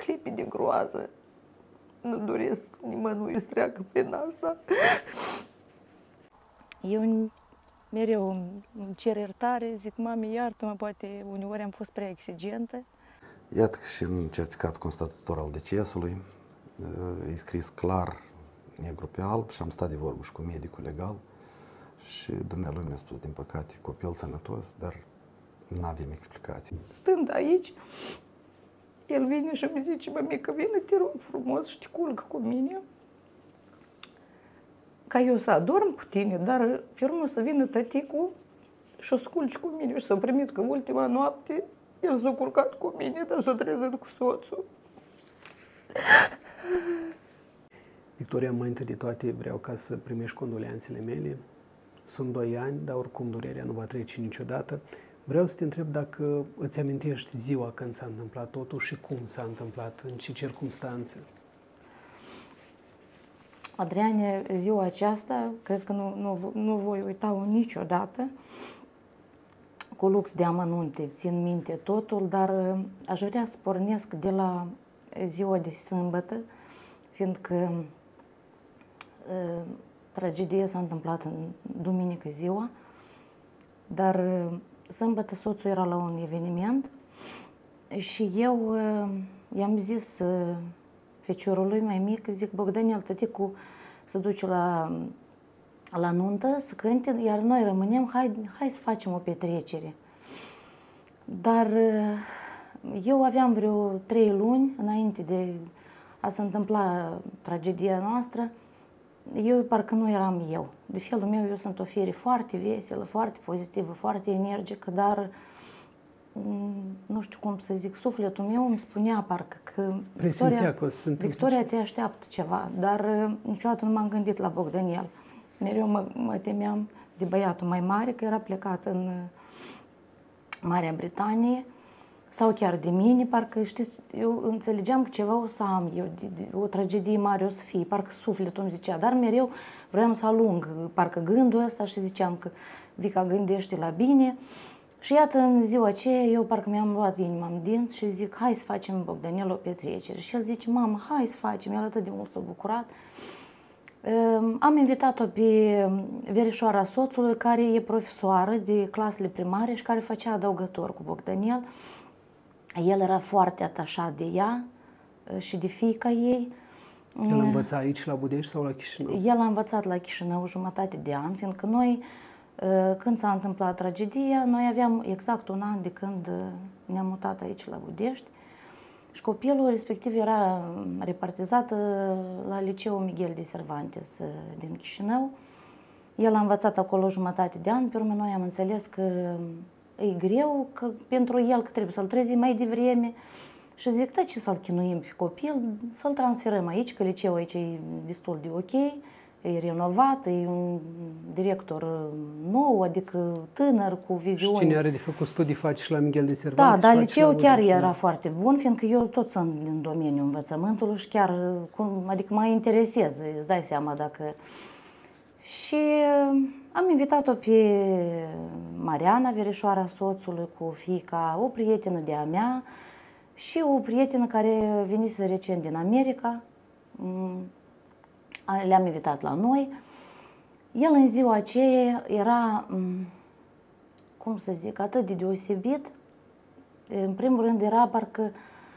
clipe de groază. Nu doresc nimănui să treacă prin asta. Eu mereu îmi cer iertare, zic, mami, iartă-mă, poate uneori am fost prea exigentă. Iată că și în certificat constatător al decesului e scris clar, negru pe alb, și am stat de vorbă și cu medicul legal și dumnealui mi-a spus, din păcate, copil sănătos, dar nu avem explicații. Stând aici, el vine și îmi zice, mămică, vine, te rog frumos și te culcă cu mine, ca eu să adorm cu tine, dar pe urmă să vină tăticul și o sculci cu mine și s-a primit că ultima noapte el s-a culcat cu mine, dar s-a trezit cu soțul. Victoria, mai întâi de toate vreau ca să primești condoleanțele mele. Sunt 2 ani, dar oricum durerea nu va trece niciodată. Vreau să te întreb dacă îți amintești ziua când s-a întâmplat totul și cum s-a întâmplat, în ce circunstanțe. Adriane, ziua aceasta, cred că nu voi uita-o niciodată. Cu lux de amănunte, țin minte totul, dar aș vrea să pornesc de la ziua de sâmbătă, fiindcă tragedia s-a întâmplat în duminică ziua, dar sâmbătă soțul era la un eveniment și eu i-am zis feciorului mai mic, zic, Bogdanel, tăticu se duce la nuntă, să cânte, iar noi rămânem, hai să facem o petrecere. Dar eu aveam vreo 3 luni înainte de a se întâmpla tragedia noastră, eu parcă nu eram eu. De felul meu, eu sunt o fire foarte veselă, foarte pozitivă, foarte energică, dar nu știu cum să zic, sufletul meu îmi spunea parcă că Victoria te așteaptă ceva, dar niciodată nu m-am gândit la Bogdanel. Mereu mă temeam de băiatul mai mare, că era plecat în Marea Britanie, sau chiar de mine, parcă, știți, eu înțelegeam că ceva o să am eu, o tragedie mare o să fie, parcă sufletul îmi zicea, dar mereu vreau să alung, parcă gândul ăsta și ziceam că Vica, gândește la bine. Și iată, în ziua aceea, eu parcă mi-am luat inima în dinți și zic, hai să facem, Bogdanel, o petrecere. Și el zice, mamă, hai să facem, el atât de mult s-a bucurat. Am invitat-o pe verișoara soțului, care e profesoară de clasele primare și care făcea adăugător cu Bogdanel. El era foarte atașat de ea și de fiica ei. El învăța aici la Budești sau la Chișinău? El a învățat la Chișinău jumătate de an, fiindcă noi, când s-a întâmplat tragedia, noi aveam exact 1 an de când ne-am mutat aici la Budești și copilul respectiv era repartizat la Liceul Miguel de Cervantes din Chișinău. El a învățat acolo jumătate de an, pe urmă noi am înțeles că e greu, că pentru el că trebuie să-l trezim mai devreme și zic, da, ce să-l chinuim pe copil, să-l transferăm aici, că liceul aici e destul de ok, e renovat, e un director nou, adică tânăr, cu viziune. Și cine are de făcut studii face și la Miguel de Cervantes? Da, dar liceul chiar era foarte bun, fiindcă eu tot sunt din domeniul învățământului și chiar, adică mă interesez, îți dai seama dacă... Și am invitat-o pe Mariana, verișoara soțului, cu fiica, o prietenă de-a mea și o prietenă care venise recent din America. Le-am invitat la noi. El în ziua aceea era, cum să zic, atât de deosebit. În primul rând era parcă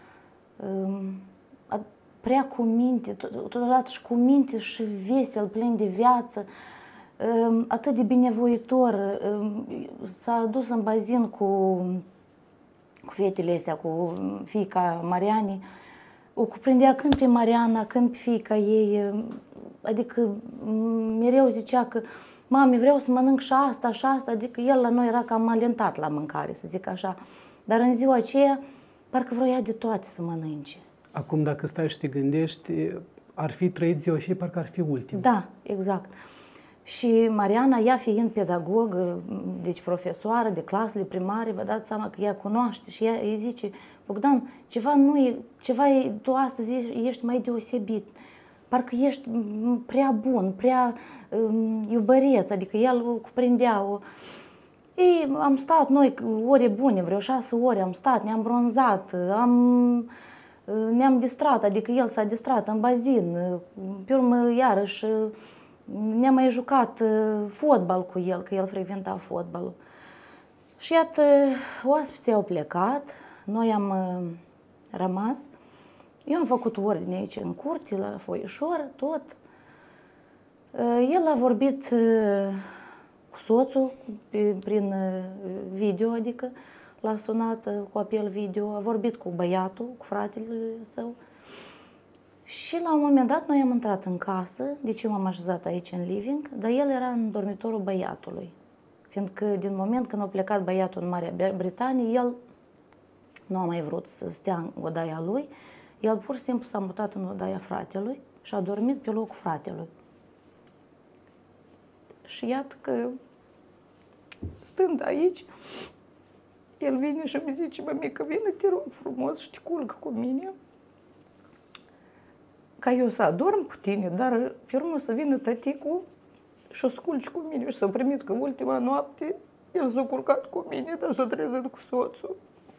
prea cu minte, totodată și cu minte și vesel, plin de viață, atât de binevoitor. S-a dus în bazin cu fetele astea, cu fiica Mariani. O cuprindea când pe Mariana, când pe fiica ei, adică mereu zicea că mami, vreau să mănânc și asta, adică el la noi era cam alentat la mâncare, să zic așa. Dar în ziua aceea, parcă vroia de toate să mănânce. Acum, dacă stai și te gândești, ar fi trăit ziua și parcă ar fi ultima. Da, exact. Și Mariana, ea fiind pedagog, deci profesoară de clasele primare, vă dați seama că ea cunoaște și ea îi zice, Bogdan, tu astăzi ești mai deosebit, parcă ești prea bun, prea iubăreț, adică el cuprindea-o. Ei, am stat noi ore bune, vreo 6 ore am stat, ne-am bronzat, am ne-am distrat, adică el s-a distrat în bazin, pe urmă iarăși ne-am mai jucat fotbal cu el, că el frecventa fotbalul. Și iată, oaspeții au plecat, noi am rămas. Eu am făcut ordine aici în curte, la foișor, tot. El a vorbit cu soțul prin video, adică l-a sunat cu apel video, a vorbit cu băiatul, cu fratele său. Și la un moment dat noi am intrat în casă, deci eu m-am așezat aici în living, dar el era în dormitorul băiatului. Fiindcă din moment când a plecat băiatul în Marea Britanie, el nu a mai vrut să stea în odaia lui, el pur și simplu s-a mutat în odaia fratelui și a dormit pe locul fratelui. Și iată că, stând aici, el vine și îmi zice: mămică, vine, te rog frumos și te culcă cu mine, ca eu să adorm cu tine, dar pe urmă să vină tăticul și o sculci cu mine. Și s-a primit că ultima noapte el s-a culcat cu mine, dar s-a trezit cu soțul.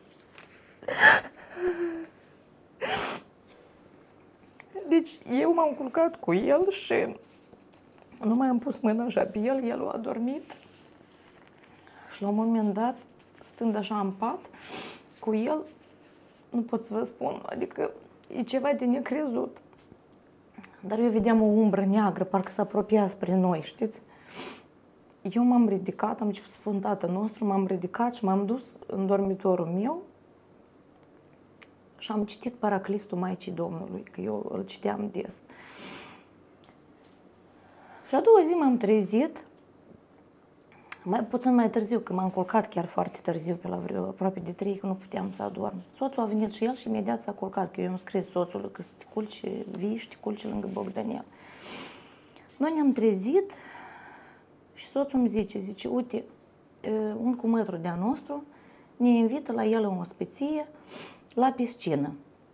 Deci eu m-am culcat cu el și nu mai am pus mâna așa pe el, el a adormit. Și la un moment dat, stând așa în pat cu el, nu pot să vă spun, adică e ceva de necrezut. Dar eu vedeam o umbră neagră, parcă se apropia spre noi, știți? Eu m-am ridicat, am început să spun Tatăl nostru, m-am ridicat și m-am dus în dormitorul meu și am citit Paraclistul Maicii Domnului, că eu îl citeam des. Și a doua zi m-am trezit, puțin mai târziu, că m-am culcat chiar foarte târziu, pe la vreo aproape de 3, că nu puteam să adorm. Soțul a venit și el și imediat s-a culcat, că eu i-am scris soțului că să te culci, vii și te culci lângă Bogdanel. Noi ne-am trezit și soțul îmi zice, uite, un cumătru de-a nostru ne invită la el în ospăție, la piscină.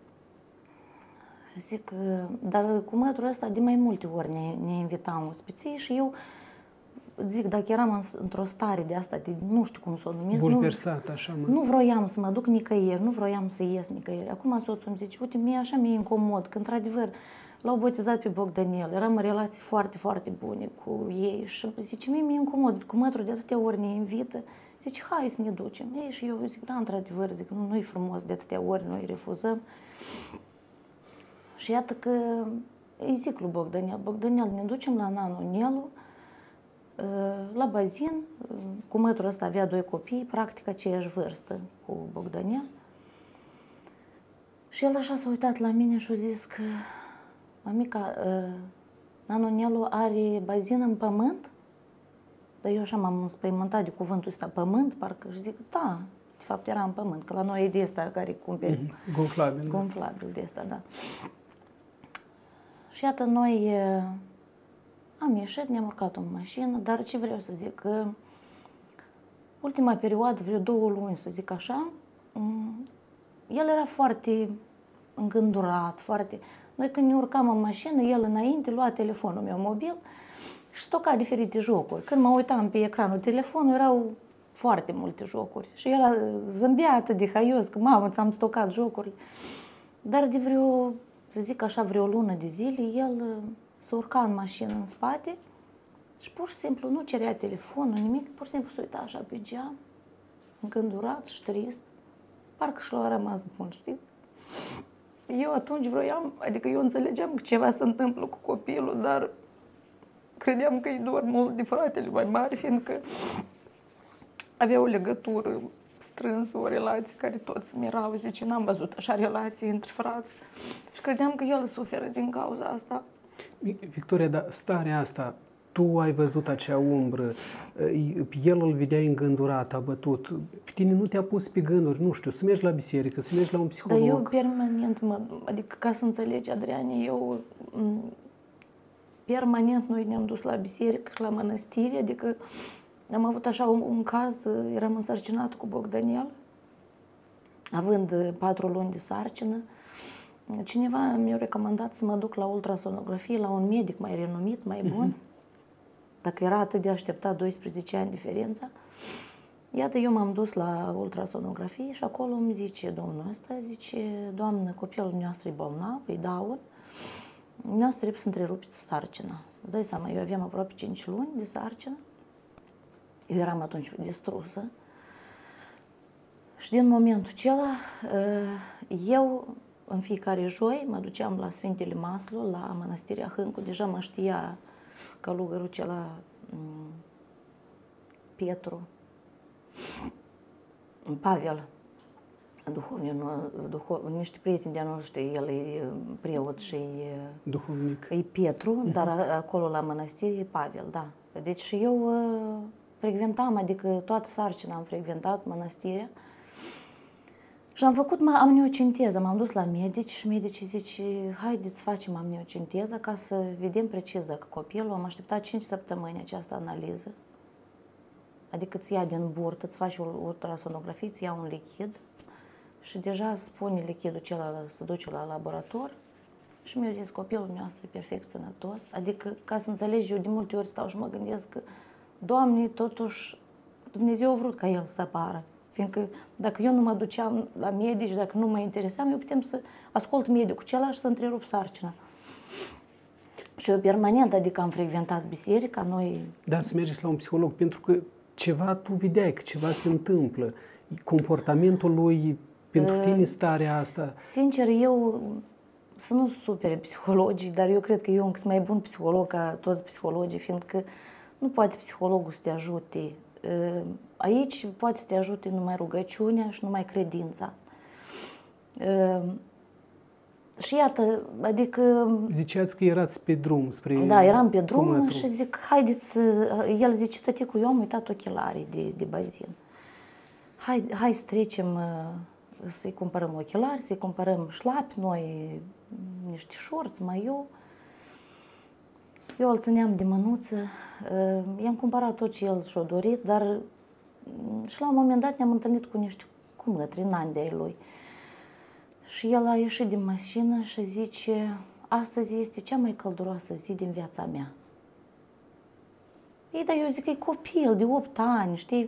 Zic, dar cumătrul ăsta de mai multe ori ne invita în ospăție și eu zic, dacă eram într-o stare de asta, de nu știu cum să o numesc, bulversat, așa, nu vroiam să mă duc nicăieri, nu vroiam să ies nicăieri. Acum soțul îmi zice, uite, mie așa mi-e incomod, că într-adevăr l-au botezat pe Bogdanel, eram în relații foarte, foarte bune cu ei și zice, mie incomod, cumătrul de atâtea ori ne invită, zice, hai să ne ducem. Ei, și eu zic, da, într-adevăr, zic, nu-i frumos de atâtea ori, noi refuzăm. Și iată că îi zic lui Bogdanel, ne ducem la Nanu Nelu, la bazin, cumătrul ăsta avea 2 copii, practic aceeași vârstă cu Bogdanel. Și el așa s-a uitat la mine și a zis că, mămica, Nanu Nelu are bazin în pământ? Dar eu așa m-am înspăimântat de cuvântul ăsta, pământ, parcă, și zic, da, de fapt era în pământ, că la noi e de ăsta care cumperi. Gonflabil. Gonflabil de ăsta, da. Și iată, noi am ieșit, ne-am urcat în mașină, dar ce vreau să zic, că ultima perioadă, vreo 2 luni, să zic așa, el era foarte îngândurat, foarte... Noi când ne urcam în mașină, el înainte lua telefonul meu mobil și stoca diferite jocuri. Când mă uitam pe ecranul telefonului, erau foarte multe jocuri. Și el zâmbea atât de haios, că mamă, ți-am stocat jocuri. Dar de vreo, să zic așa, vreo lună de zile, el se urca în mașină în spate și pur și simplu nu cerea telefonul, nimic, pur și simplu se uita așa pe geam, încândurat și trist. Parcă și l-a rămas bun, știți? Eu atunci vroiam, adică eu înțelegeam că ceva se întâmplă cu copilul, dar credeam că îi dor mult de fratele mai mare, fiindcă avea o legătură strânsă, o relație care toți mirau, zice, n-am văzut așa relații între frați. Și credeam că el suferă din cauza asta. Victoria, dar starea asta, tu ai văzut acea umbră, el îl vedeai îngândurat, abătut, pe tine nu te-a pus pe gânduri, nu știu, să mergi la biserică, să mergi la un psiholog. Dar eu permanent, adică ca să înțelegi, Adriane, eu permanent noi ne-am dus la biserică și la mănăstire, adică am avut așa un caz, eram însărcinată cu Bogdanel, având 4 luni de sarcină. Cineva mi-a recomandat să mă duc la ultrasonografie, la un medic mai renumit, mai bun. Dacă era atât de așteptat 12 ani diferența. Iată, eu m-am dus la ultrasonografie și acolo îmi zice domnul ăsta, zice, doamnă, copilul nostru e bolnav, e Down, noastră trebuie să întrerupeți sarcina. Îți dai seama, eu aveam aproape 5 luni de sarcină, eu eram atunci distrusă și din momentul acela eu în fiecare joi mă duceam la Sfintele Maslu, la Mănăstirea Hâncu, deja mă știa călugărul acela Petru, Pavel, niște prieteni de-a noștri, el e preot și duhovnic. E Petru, dar acolo la mănăstire e Pavel, da. Deci eu frecventam, adică toată sarcina am frecventat mănăstirea și am făcut amniocenteză, m-am dus la medici și medicii zice, haideți să facem amniocenteză ca să vedem precis dacă copilul, am așteptat 5 săptămâni această analiză, adică îți ia din burtă, îți faci o ultrasonografie, îți ia un lichid și deja spune lichidul acela să duce la laborator și mi-a zis copilul nostru e perfect sănătos, adică ca să înțelegi, eu de multe ori stau și mă gândesc că, Doamne, totuși Dumnezeu a vrut ca el să apară, fiindcă dacă eu nu mă duceam la medici, dacă nu mă interesam, eu putem să ascult medicul acela și să întrerup sarcina. Și eu permanent, adică am frecventat biserica, noi... Da, să mergeți la un psiholog, pentru că ceva tu vedeai, că ceva se întâmplă. Comportamentul lui, pentru tine starea asta... Sincer, eu să nu supere psihologii, dar eu cred că eu încă sunt mai bun psiholog ca toți psihologii, fiindcă nu poate psihologul să te ajute. Aici poate să te ajute numai rugăciunea și numai credința. Și iată, adică... Ziceați că erați pe drum spre... Da, eram pe drum și zic, haideți să... El zice, tăticu, eu am uitat ochelarii de bazin. Hai să trecem, să-i cumpărăm ochelari, să-i cumpărăm șlapi, noi niște șorți, maiu. Eu îl țineam de mânuță, i-am cumpărat tot ce el și-a dorit, dar și la un moment dat ne-am întâlnit cu niște cumătri, nani de-ai lui. Și el a ieșit din mașină și zice, astăzi este cea mai călduroasă zi din viața mea. Ei, dar eu zic că e copil de 8 ani, știi?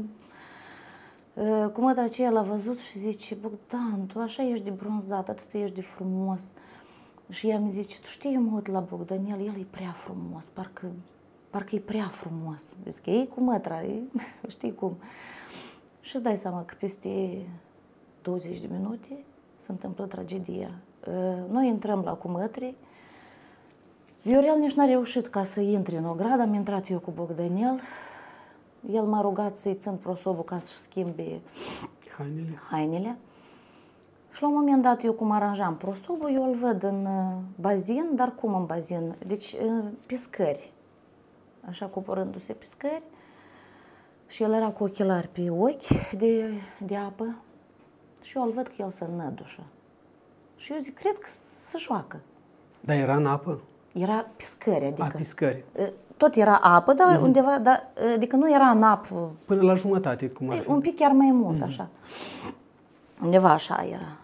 Cumătra aceea l-a văzut și zice, Bogdan, tu așa ești de bronzat, atât ești de frumos. Și ea mi zice, tu știi, eu mă uit la Bogdanel, el e prea frumos, parcă e prea frumos. Eu zic, ei cumătra, știi cum. Și îți dai seama că peste 20 de minute se întâmplă tragedia. Noi intrăm la cumătri, Viorel nici n-a reușit ca să intre în ogradă, am intrat eu cu Bogdanel, el m-a rugat să-i țin prosobul ca să-și schimbe hainele. Și la un moment dat, eu cum aranjam prosobul, eu îl văd în bazin, dar cum în bazin? Deci pe scări, așa coborându-se pe scări. Și el era cu ochelari pe ochi de apă și eu îl văd că el se înădușă. Și eu zic, cred că se joacă. Dar era în apă? Era pe scări, adică... Pe scări. Tot era apă, dar undeva, adică nu era în apă. Până la jumătate, cum ar fi. Un pic chiar mai mult, așa. Undeva așa era.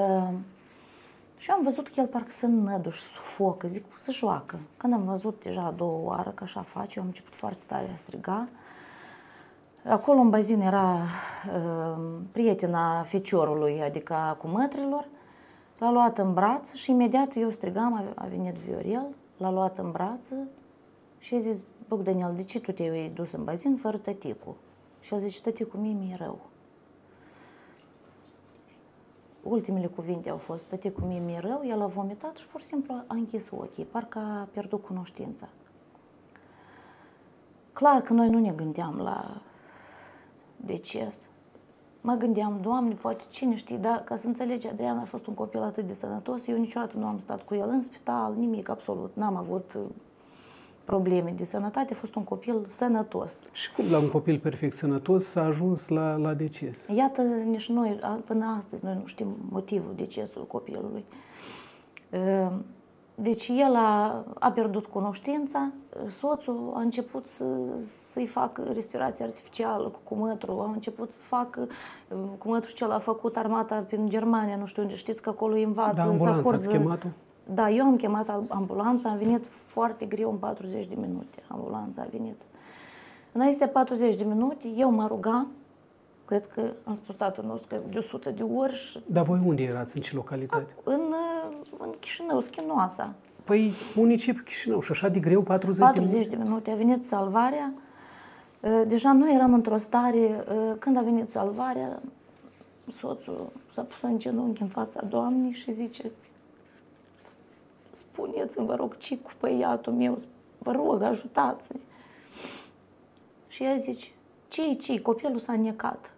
Și am văzut că el parcă se înădușă, sufocă, zic, se joacă. Când am văzut deja a doua oară că așa face, eu am început foarte tare a striga. Acolo în bazin era prietena feciorului, adică a cumătrilor. L-a luat în braț și imediat eu strigam, a venit Viorel, l-a luat în braț și a zis, Bogdanel, de ce tu te-ai dus în bazin fără tăticu? Și el zice, tăticu, mie rău. Ultimele cuvinte au fost, tăticu, mie rău, el a vomitat și pur și simplu a închis ochii, parcă a pierdut cunoștința. Clar că noi nu ne gândeam la deces. Mă gândeam, Doamne, poate cine știe, dar ca să înțelegi, Adrian a fost un copil atât de sănătos, eu niciodată nu am stat cu el în spital, nimic, absolut, n-am avut probleme de sănătate, a fost un copil sănătos. Și cum la un copil perfect sănătos s-a ajuns la deces? Iată, nici noi, până astăzi, noi nu știm motivul decesului copilului. Deci el a pierdut cunoștința, soțul a început să-i facă respirație artificială cu cumătru, a început să facă, cumătru ce l-a făcut armata prin Germania, nu știu unde, știți că acolo îi învață. Da, ambulanța ați chemat-o? Da, eu am chemat ambulanța, am venit foarte greu în 40 de minute, ambulanța a venit. Înainte de 40 de minute, eu mă rugam cred că am spus tatăl nostru că de 100 de ori. Dar voi unde erați? În ce localitate? În Chișinău, Schinoasa. Păi, municipiul Chișinău și așa de greu, 40 de minute. A venit salvarea. Deja noi eram într-o stare, când a venit salvarea, soțul s-a pus în genunchi în fața Doamnei și zice: spuneți-mi, vă rog, ce cu băiatul meu, vă rog, ajutați-ne. Și ea zice: ce, copilul s-a necat.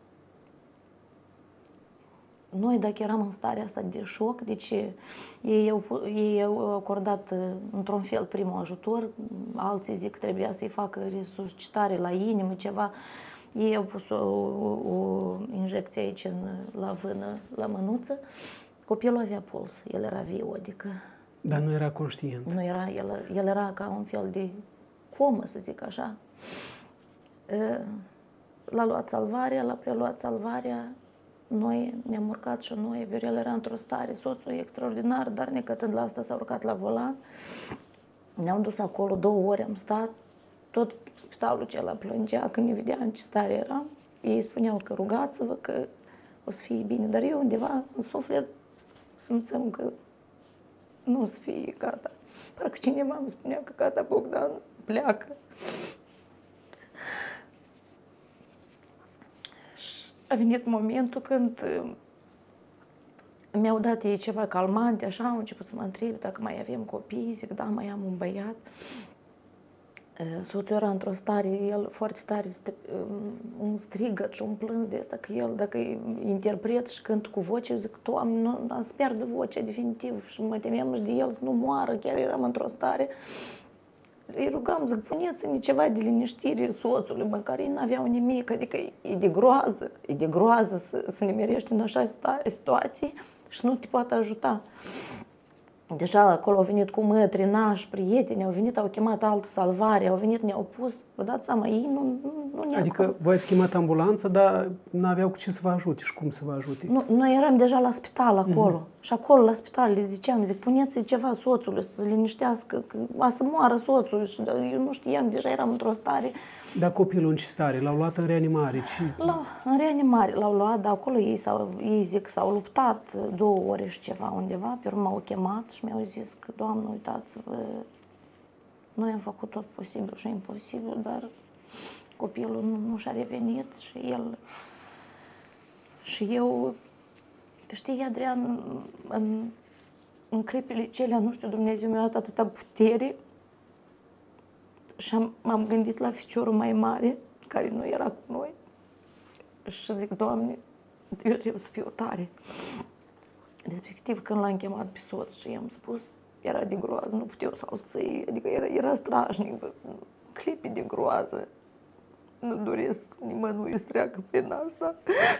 Noi, dacă eram în starea asta de șoc, deci ei au acordat într-un fel primul ajutor, alții zic că trebuia să-i facă resuscitare la inimă, ceva. Ei au pus o injecție aici la vână, la mânuță. Copilul avea puls, el era viu, adică... Dar nu era conștient. Nu era, el era ca un fel de comă, să zic așa. L-a luat salvarea, l-a preluat salvarea. Noi ne-am urcat și noi, Viorel era într-o stare, soțul e extraordinar, dar necătând la asta s-a urcat la volan. Ne-am dus acolo 2 ore, am stat, tot spitalul acela plângea când ne vedea în ce stare eram. Ei spuneau că rugați-vă, că o să fie bine, dar eu undeva în suflet simțeam că nu o să fie gata. Parcă cineva îmi spunea că gata, Bogdan pleacă. A venit momentul când mi-au dat ei ceva calmante, așa, au început să mă întreb dacă mai avem copii, zic, da, mai am un băiat. Soțul era într-o stare, el foarte tare, un strigăt și un plâns de asta, că el, dacă e interpret și cânt cu voce, zic, Doamne, nu, să pierdă vocea definitiv și mă temeam și de el să nu moară, chiar eram într-o stare. Îi rugam, zic, puneți-ne ceva de liniștire soțului, măcar ei n-aveau nimic, adică e de groază să ne merești în așa situații și nu te poate ajuta. Deja acolo au venit cu mătri, nași, prieteni, au venit, au chemat altă salvare, au venit, ne-au pus, vă dați seama, ei nu ne-au... Adică voi ați chemat ambulanță, dar n-aveau cu ce să vă ajute și cum să vă ajute? Nu, noi eram deja la spital acolo. Și acolo la spital le ziceam, zic, puneți ceva soțului să liniștească, că a să moară soțul. Și eu nu știam, deja eram într-o stare. Dar copilul în ce stare? L-au luat în reanimare? În reanimare l-au luat, dar acolo ei zic că s-au luptat 2 ore și ceva undeva, pe urmă m-au chemat și mi-au zis că, Doamnă, uitați-vă, noi am făcut tot posibil și imposibil, dar copilul nu și-a revenit și el... Și eu, știi, Adrian, în clipele celea, nu știu, Dumnezeu mi-a dat atâta putere și m-am gândit la ficiorul mai mare, care nu era cu noi. Și zic, Doamne, eu trebuie să fiu tare. Respectiv, când l-am chemat pe soț și i-am spus, era de groază, nu puteau să-l ții, adică era strașnic, clipe de groază. Nu doresc nimănui să treacă prin asta.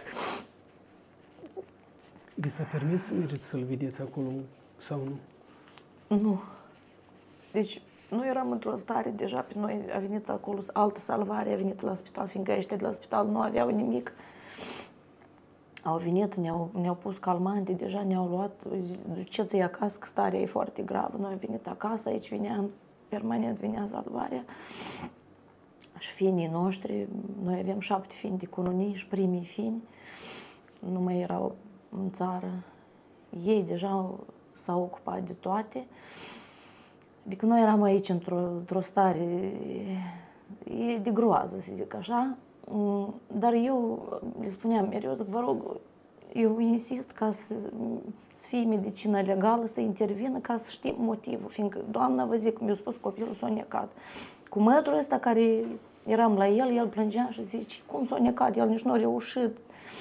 Vi s-a permis să mergeți să-l vedeți acolo sau nu? Nu. Deci, nu eram într-o stare, deja pe noi a venit acolo altă salvare, a venit la spital, fiindcă ăștia de la spital nu aveau nimic. Au venit, ne-au pus calmante, deja ne-au luat, duceți-i acasă, că starea e foarte gravă. Noi am venit acasă, aici permanent venea salvarea. Și fiinii noștri, noi avem 7 fiini de cununie și primii fiini nu mai erau în țară. Ei deja s-au ocupat de toate. Adică noi eram aici într-o stare de groază, să zic așa. Dar eu le spuneam mereu, zic, vă rog, eu insist ca să fie medicină legală, să intervină, ca să știm motivul. Fiindcă, Doamna, vă zic, mi-a spus copilul s-a necat. Cu mătrul ăsta care eram la el plângea și zice, cum s-a necat, el nici nu a reușit.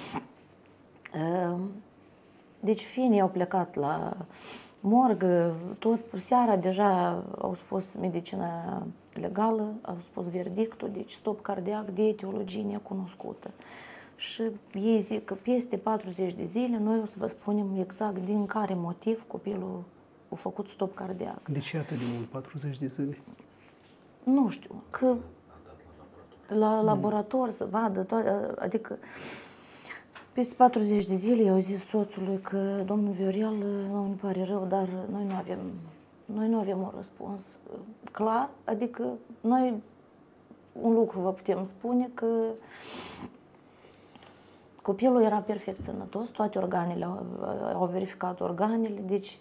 Deci fiinii au plecat la morgă, tot seara deja au spus medicina legală, au spus verdictul, deci stop cardiac de etiologie necunoscută. Și ei zic că peste 40 de zile noi o să vă spunem exact din care motiv copilul a făcut stop cardiac. De ce atât de mult, 40 de zile? Nu știu, că la laborator să vadă toate, adică peste 40 de zile i-au zis soțului că domnul Viorel, îmi pare rău, dar noi nu avem un răspuns clar, adică noi un lucru vă putem spune că Copilul era perfect sănătos, toate organele au verificat organele, deci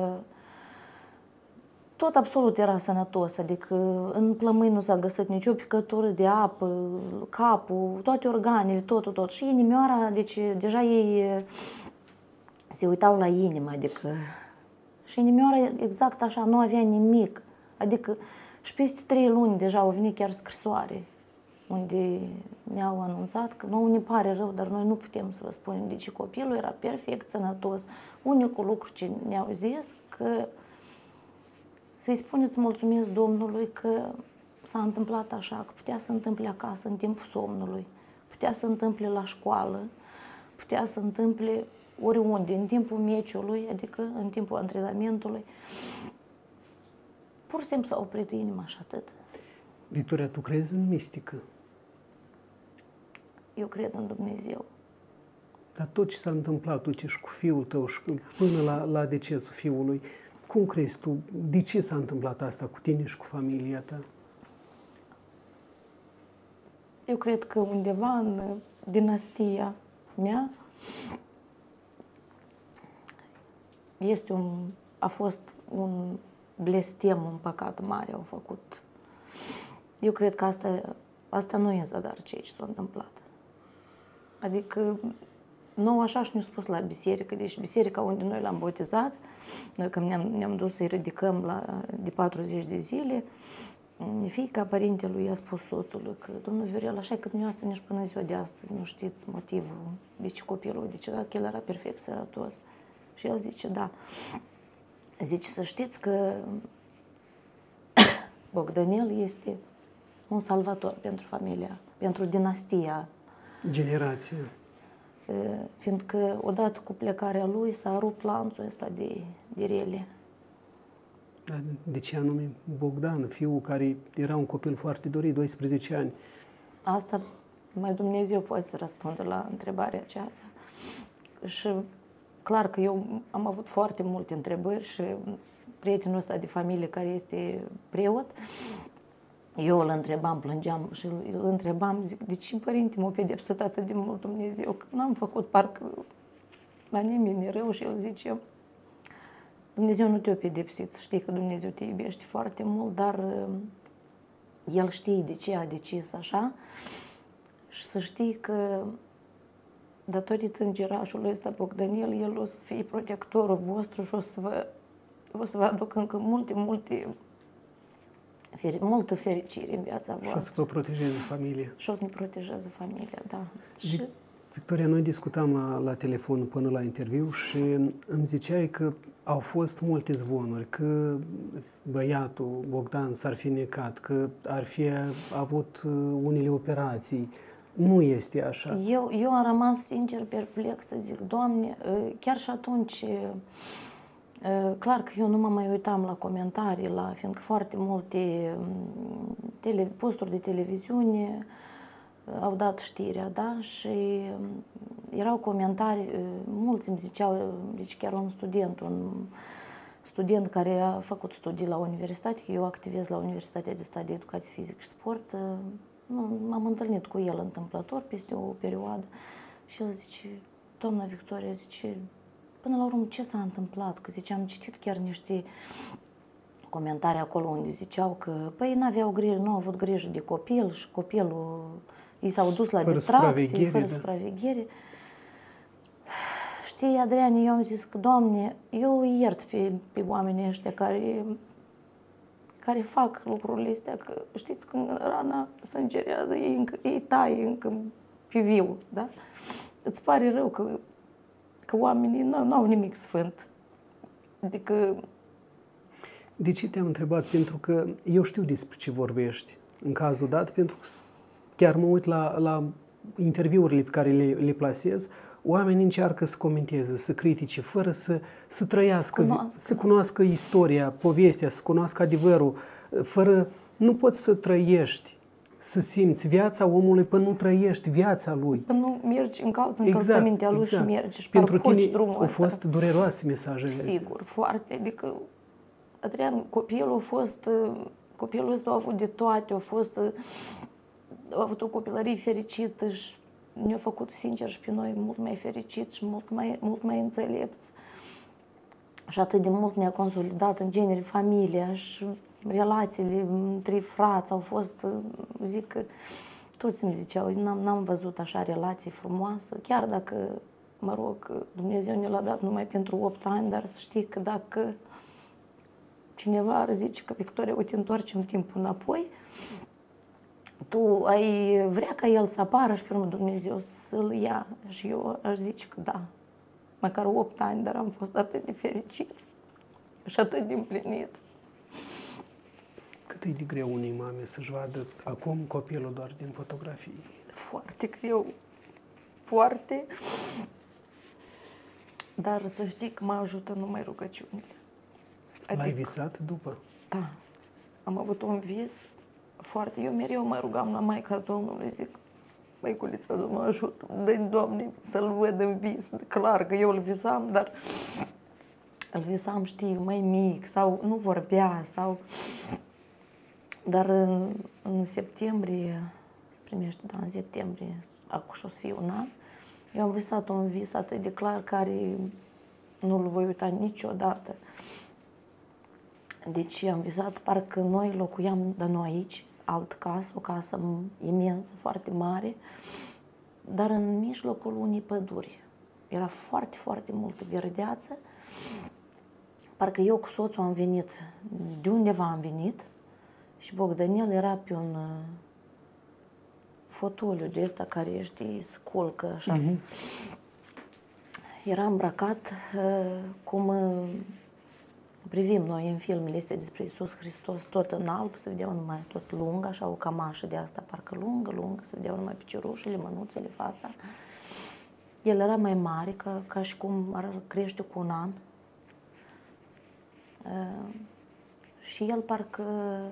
tot absolut era sănătos, adică în plămâni nu s-a găsit nicio picătură de apă, capul, toate organele, tot. Și inimioara, deci deja ei se uitau la inimă, adică și inimioara exact așa, nu avea nimic, adică și peste 3 luni deja au venit chiar scrisoare unde ne-au anunțat că nouă ne pare rău, dar noi nu putem să vă spunem. Deci copilul era perfect sănătos. Unicul lucru ce ne-au zis că să-i spuneți mulțumesc Domnului că s-a întâmplat așa, că putea să întâmple acasă în timpul somnului, putea să întâmple la școală, putea să întâmple oriunde, în timpul meciului, adică în timpul antrenamentului. Pur și simplu s-a oprit inima și atât. Victoria, tu crezi în mistică? Eu cred în Dumnezeu. Dar tot ce s-a întâmplat, uite, și cu fiul tău, și până la decesul fiului, cum crezi tu? De ce s-a întâmplat asta cu tine și cu familia ta? Eu cred că undeva în dinastia mea a fost un blestem, un păcat mare au făcut. Eu cred că asta nu e zadar ceea ce s-a întâmplat. Adică nou așa și ne-a spus la biserică, deci biserica unde noi l-am botezat, noi când ne-am dus să-i ridicăm de 40 de zile, fiica părintelui i-a spus soțului că, domnul Viorel, așa că dumneavoastră nici până ziua de astăzi nu știți motivul, deci copilul, deci că el era perfect sănătos. Și el zice, da. Zice, să știți că Bogdanel este un salvator pentru familia, pentru dinastia. Generație. Fiindcă odată cu plecarea lui s-a rupt lanțul ăsta de rele. De ce anume Bogdan, fiul care era un copil foarte dorit, 12 ani? Asta mai Dumnezeu poate să răspundă la întrebarea aceasta. Și clar că eu am avut foarte multe întrebări și prietenul ăsta de familie care este preot, eu îl întrebam, plângeam și îl întrebam, zic, de ce părinte m-a pedepsit atât de mult Dumnezeu? Că n-am făcut parcă la nimeni rău și el zice, Dumnezeu nu te-a pedepsit, știi că Dumnezeu te iubește foarte mult, dar El știe de ce a decis așa și să știi că datorită îngerașului ăsta Bogdanel, el o să fie protectorul vostru și o să vă aduc încă multă fericire în viața voastră. Și o să vă protejeze familia. Și o să ne protejeze familia, da. Victoria, noi discutam la telefon până la interviu și îmi ziceai că au fost multe zvonuri, că băiatul Bogdan s-ar fi necat, că ar fi avut unele operații. Nu este așa. Eu am rămas sincer perplex să zic, Doamne, chiar și atunci, clar că eu nu mă mai uitam la comentarii, fiindcă foarte multe posturi de televiziune au dat știrea, da? Și erau comentarii, mulți îmi ziceau, deci chiar un student care a făcut studii la universitate, că eu activez la Universitatea de Stat de Educație Fizică și Sport, m-am întâlnit cu el întâmplător peste o perioadă și el zice, doamna Victoria, zice, până la urmă ce s-a întâmplat? Că zice, am citit chiar niște comentarii acolo unde ziceau că, păi n-aveau grijă, nu au avut grijă de copil și copilul i s-au dus la distracție, fără supraveghere. Știi, Adriane, eu am zis că, Doamne, eu iert pe oamenii ăștia care fac lucrurile astea, că știți, când rana sângerează, ei taie încă pe viu, da? Îți pare rău că oamenii n-au nimic sfânt. Adică... De ce te-am întrebat? Pentru că eu știu despre ce vorbești în cazul dat, pentru că chiar mă uit la interviurile pe care le plasez, oamenii încearcă să comenteze, să critique, fără să trăiască, să cunoască istoria, povestea, să cunoască adevărul, nu poți să trăiești, să simți viața omului până nu trăiești viața lui. Până nu mergi încălțămintea lui și mergi și pentru tine drumul au fost dureroase mesajele astea. Sigur, foarte. Adică, Adrian, copilul ăsta a avut de toate, a avut o copilărie fericită și ne-a făcut, sincer, și pe noi mult mai fericiți și mult mai înțelepți. Și atât de mult ne-a consolidat în genere familia și relațiile între frați au fost, zic că toți îmi ziceau, n-am văzut așa relații frumoasă, chiar dacă, mă rog, Dumnezeu ne l-a dat numai pentru 8 ani, dar să știi că dacă cineva ar zice că Victoria, uite, întoarcem timpul înapoi, tu ai vrea ca el să apară și pe urmă Dumnezeu să-l ia. Și eu aș zice că da, măcar 8 ani, dar am fost atât de fericiți și atât de împliniți. Cât e de greu unei mame să-și vadă acum copilul doar din fotografii? Foarte greu, foarte. Dar să știi că mă ajută numai rugăciunile. L-ai visat după? Da. Am avut un vis foarte... Eu mereu mă rugam la Maica Domnului, zic, Măiculița, mă ajută, dă-i, Doamne, să-l văd în vis. Clar că eu îl visam, dar îl visam, știi, mai mic sau nu vorbea sau... Dar în septembrie, se primește, da, în septembrie, acum și o să fie un an, eu am visat un vis atât de clar care nu-l voi uita niciodată. Deci am visat, parcă noi locuiam, dar nu aici, alt casă, o casă imensă, foarte mare, dar în mijlocul unei păduri. Era foarte, foarte multă verdeață. Parcă eu cu soțul am venit, de undeva am venit și Bogdanel era pe un fotoliu de ăsta care, știi, se culcă așa. Era îmbrăcat cum privim noi în filmele astea despre Iisus Hristos, tot în alb, se vedeau numai tot lung, așa o cămașă de asta, parcă lungă, se vedeau numai piciorușele, mânuțele, fața. El era mai mare, ca și cum ar crește cu un an. Și el parcă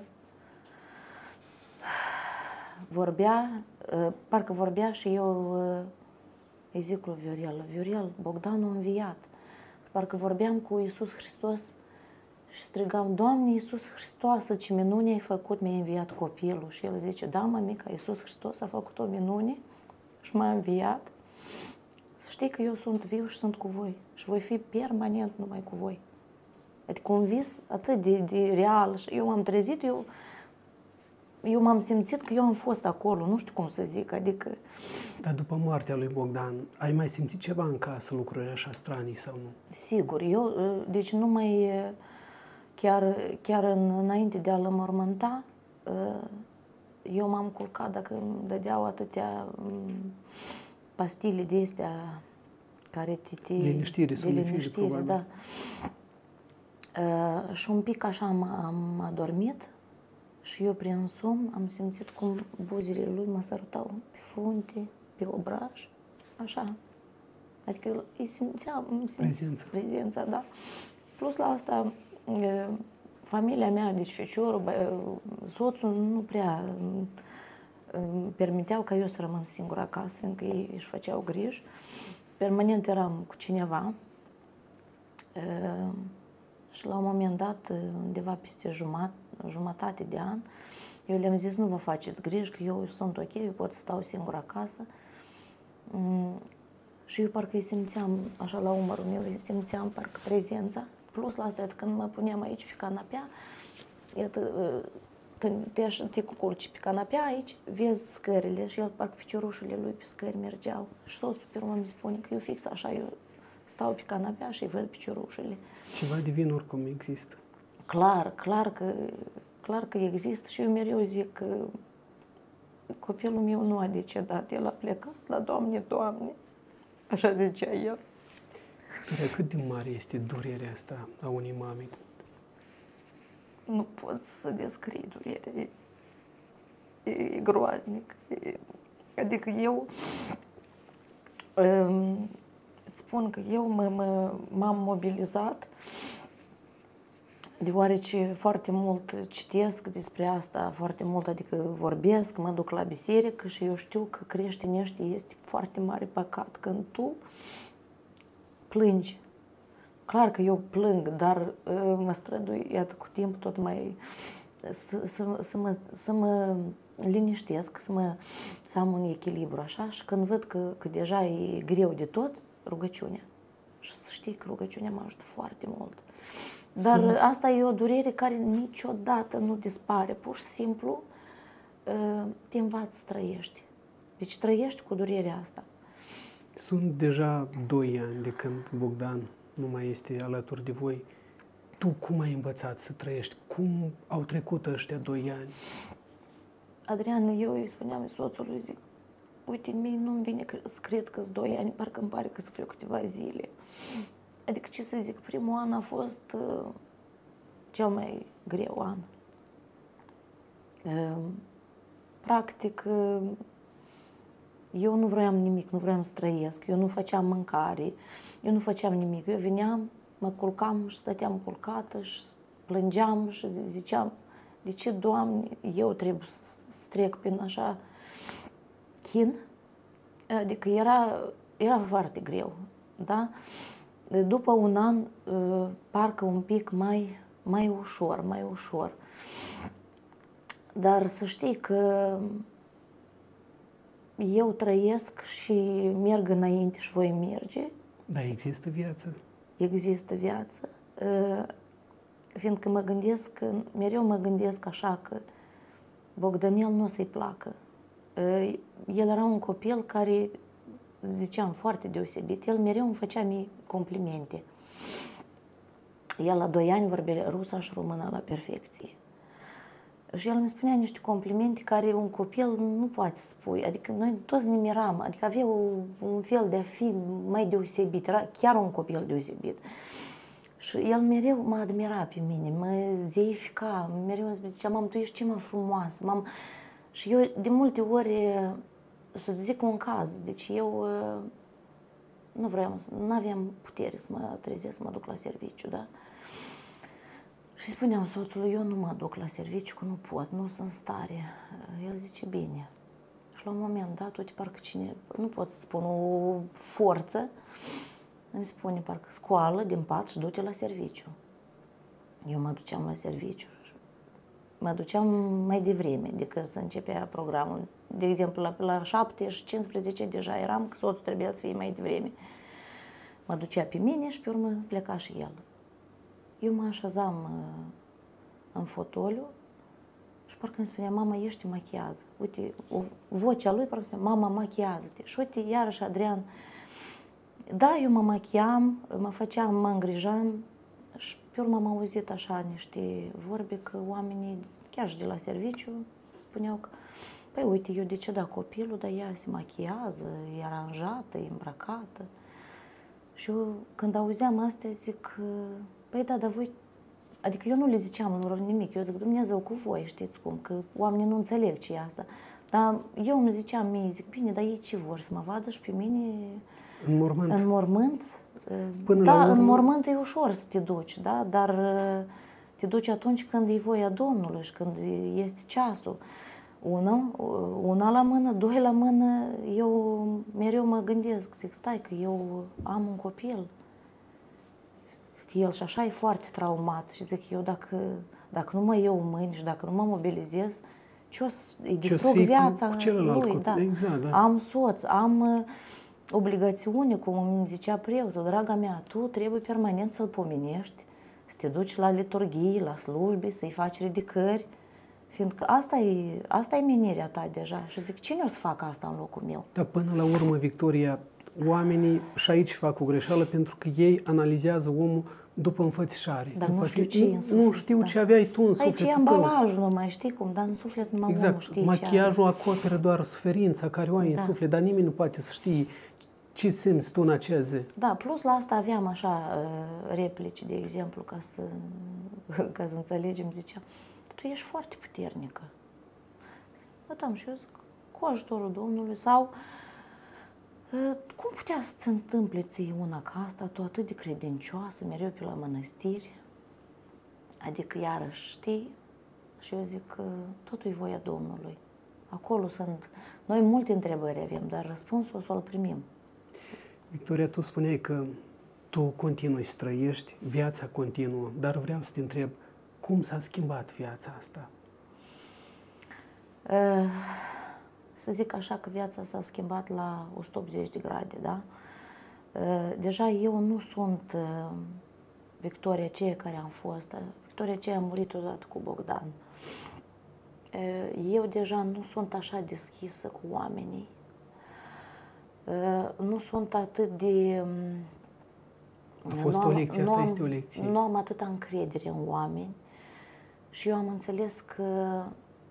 vorbea și eu îi zic lui Viorel, Bogdanul a înviat. Parcă vorbeam cu Iisus Hristos și strigam, Doamne Iisus Hristoasă, ce minune ai făcut, mi-ai înviat copilul. Și el zice, da, mămica, Iisus Hristos a făcut o minune și m-a înviat. Să știi că eu sunt viu și sunt cu voi și voi fi permanent numai cu voi. Adică un vis atât de real și eu m-am trezit, eu m-am simțit că eu am fost acolo, nu știu cum să zic, adică... Dar după moartea lui Bogdan, ai mai simțit ceva în casă, lucruri așa stranii sau nu? Sigur, eu, deci nu mai, chiar înainte de a-l înmormânta, eu m-am culcat dacă îmi dădeau atâtea pastile de astea care te... Liniștire, da. Și un pic așa am adormit și eu prin somn am simțit cum buzele lui mă sărutau pe frunte, pe obraj, așa. Adică eu îi simțeam prezența, da. Plus la asta, familia mea, deci feciorul, soțul nu prea permiteau ca eu să rămân singură acasă, încă ei își făceau griji. Permanent eram cu cineva și la un moment dat, undeva peste jumătate de an, eu le-am zis, nu vă faceți griji, că eu sunt ok, eu pot să stau singură acasă. Și eu parcă îi simțeam, așa la umărul meu, îi simțeam parcă prezența. Plus la asta, când mă puneam aici pe canapea, iată, când te culci pe canapea aici, vezi scările și el parcă piciorușele lui pe scări mergeau. Și soțul pe urmă mi spune că eu fix așa, eu stau pe canapea și văd piciorușele. Ceva divin oricum există. Clar că există și eu mereu zic că copilul meu nu a decedat, el a plecat la Doamne, Doamne. Așa zicea el. Cât de mare este durerea asta a unei mame? Nu pot să descrii durerea. E groaznic. Adică eu îți spun că eu m-am mobilizat deoarece foarte mult citesc despre asta, foarte mult, adică vorbesc, mă duc la biserică și eu știu că creștinești este foarte mare păcat când tu plângi. Clar că eu plâng, dar mă strădui, iată, cu timp tot să mă liniștesc, să am un echilibru așa și când văd că deja e greu de tot, rugăciunea. Și să știi că rugăciunea mă ajută foarte mult. Dar asta e o durere care niciodată nu dispare. Pur și simplu te învați să trăiești. Deci trăiești cu durerea asta. Sunt deja 2 ani de când Bogdan nu mai este alături de voi. Tu cum ai învățat să trăiești? Cum au trecut ăștia 2 ani? Adrian, eu îi spuneam soțului, zic, uite, mie nu-mi vine să cred că-s 2 ani, parcă îmi pare că să fiu câteva zile. Adică, ce să zic, primul an a fost cel mai greu an. Practic, eu nu vroiam nimic, nu vroiam să trăiesc, eu nu făceam mâncare, eu nu făceam nimic. Eu veneam, mă culcam și stăteam culcată și plângeam și ziceam, de ce, Doamne, eu trebuie să trec prin așa chin? Adică era foarte greu, da? După un an, parcă un pic mai ușor. Dar să știi că eu trăiesc și merg înainte și voi merge. Da, există viață. Există viață. Fiindcă mereu mă gândesc așa că Bogdanel nu o să-i placă. El era un copil care, ziceam, foarte deosebit. El mereu îmi făcea mie complimente. El la 2 ani vorbea rusa și română la perfecție. Și el îmi spunea niște complimente care un copil nu poate să spui. Adică noi toți ne miram. Adică avea un fel de a fi mai deosebit. Era chiar un copil deosebit. Și el mereu mă admira pe mine, mă zeifica. Mereu îmi zicea, mamă, tu ești cea mai frumoasă. Mamă. Și eu de multe ori, să-ți zic un caz, deci eu nu aveam putere să mă trezesc, să mă duc la serviciu, da? Și spuneam soțului, eu nu mă duc la serviciu, că nu pot, nu sunt în stare. El zice, bine. Și la un moment dat, uite, parcă nu pot să spun o forță, îmi spune, parcă scoală din pat și du-te la serviciu. Eu mă duceam la serviciu. Mă duceam mai devreme decât să începea programul. De exemplu, la 7:15 deja eram, că soțul trebuia să fie mai devreme. Mă ducea pe mine și pe urmă pleca și el. Eu mă așezam în fotoliu și parcă îmi spunea, mama, ești, te machiază. Uite, vocea lui parcă spunea, mama, machiază-te. Și uite, iarăși, Adrian, da, eu mă machiam, mă îngrijam și pe urmă am auzit așa niște vorbe că oamenii, chiar și de la serviciu, spuneau că, păi uite, eu de ce da copilul, dar ea se machiază, e aranjată, e îmbrăcată. Și eu, când auzeam astea, zic, păi da, dar voi, adică eu nu le ziceam lor nimic, eu zic, Dumnezeu cu voi, știți cum, că oamenii nu înțeleg ce e asta. Dar eu îmi ziceam mie, zic, bine, dar ei ce vor, să mă vadă și pe mine în mormânt? În mormânt? Până da, la urmă... în mormânt e ușor să te duci, da? Dar te duci atunci când e voia Domnului și când este ceasul. Una la mână, 2 la mână, eu mereu mă gândesc, zic, stai că eu am un copil. Că el și așa e foarte traumat și zic, eu dacă nu mă iau în mâini și dacă nu mă mobilizez, îi distrug viața lui. Da. Exact, da. Am soț, am obligațiune, cum îmi zicea preotul, draga mea, tu trebuie permanent să-l pomenești, să te duci la liturghii, la slujbe, să-i faci ridicări, fiindcă asta e menirea ta deja. Și zic, cine o să facă asta în locul meu? Dar până la urmă, Victoria, oamenii și aici fac o greșeală pentru că ei analizează omul după înfățișare. Dar nu știu ce în suflet. Nu știu ce aveai tu în sufletul tău. Aici e ambalajul, nu mai știi cum, dar în suflet numai omul știe ce are. Machiajul acoperă doar suferința care o ai în suflet, dar nimeni nu poate să știe ce simți tu în acea zi. Da, plus la asta aveam așa replici, de exemplu, ca să înțelegem, zicea, tu ești foarte puternică. Stăteam și eu zic, cu ajutorul Domnului, sau cum putea să-ți întâmple ție una ca asta, tu atât de credincioasă, mereu pe la mănăstiri? Adică, iarăși, știi? Și eu zic că totul e voia Domnului. Acolo sunt, noi multe întrebări avem, dar răspunsul o să-l primim. Victoria, tu spuneai că tu continui să trăiești, viața continuă, dar vreau să te întreb, cum s-a schimbat viața asta? Să zic așa că viața s-a schimbat la 180 de grade, da? Deja eu nu sunt Victoria aceea care am fost. Victoria aceea a murit odată cu Bogdan. Eu deja nu sunt așa deschisă cu oamenii. Nu sunt atât de... A fost o lecție, asta este o lecție. Nu am atâta încredere în oameni și eu am înțeles că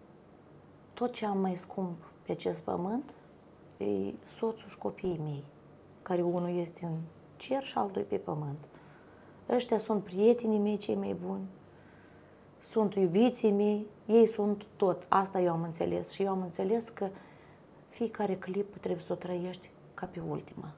tot ce am mai scump pe acest pământ e soțul și copiii mei, care unul este în cer și altul e pe pământ. Ăștia sunt prietenii mei cei mai buni, sunt iubiții mei, ei sunt tot. Asta eu am înțeles și eu am înțeles că fiecare clipă trebuie să o trăiești ca pe ultima.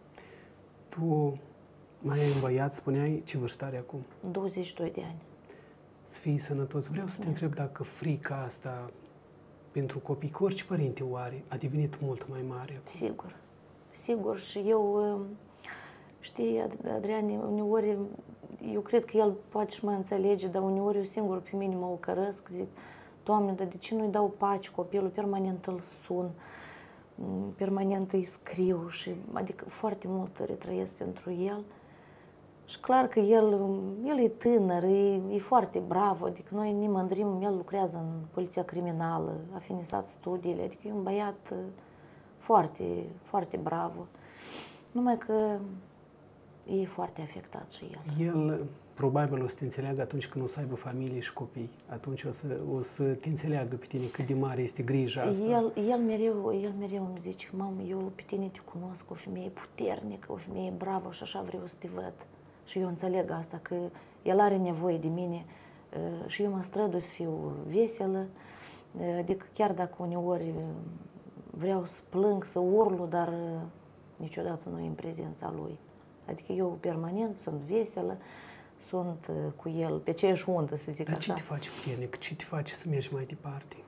Tu mai ai un băiat, spuneai, ce vârstă are acum? 22 de ani. Să fii sănătos. Vreau să te întreb dacă frica asta pentru copii, că orice părinte o are, a devenit mult mai mare acum. Sigur. Sigur și eu, știi, Adrian, uneori, eu cred că el poate și mă înțelege, dar uneori eu singur pe mine mă ocărăsc, zic, Doamne, dar de ce nu-i dau pace copilul, permanent îl sun, permanent îi scriu și, adică foarte mult retrăiesc pentru el. Și clar că el e tânăr, e foarte brav, adică noi ne mândrim, el lucrează în poliția criminală, a finisat studiile, adică e un băiat foarte, foarte brav. Numai că e foarte afectat și el. El probabil o să te înțeleagă atunci când o să aibă familie și copii. Atunci o să te înțeleagă pe tine cât de mare este grija asta. El mereu îmi zice, mamă, eu pe tine te cunosc, o femeie puternică, o femeie bravă și așa vreau să te văd. Și eu înțeleg asta, că el are nevoie de mine și eu mă strădui să fiu veselă, adică chiar dacă uneori vreau să plâng, să urlu, dar niciodată nu e în prezența lui. Adică eu permanent sunt veselă, sunt cu el pe aceeași undă, să zic așa. așa. Dar ce te face puternic? Ce te face să mergi mai departe?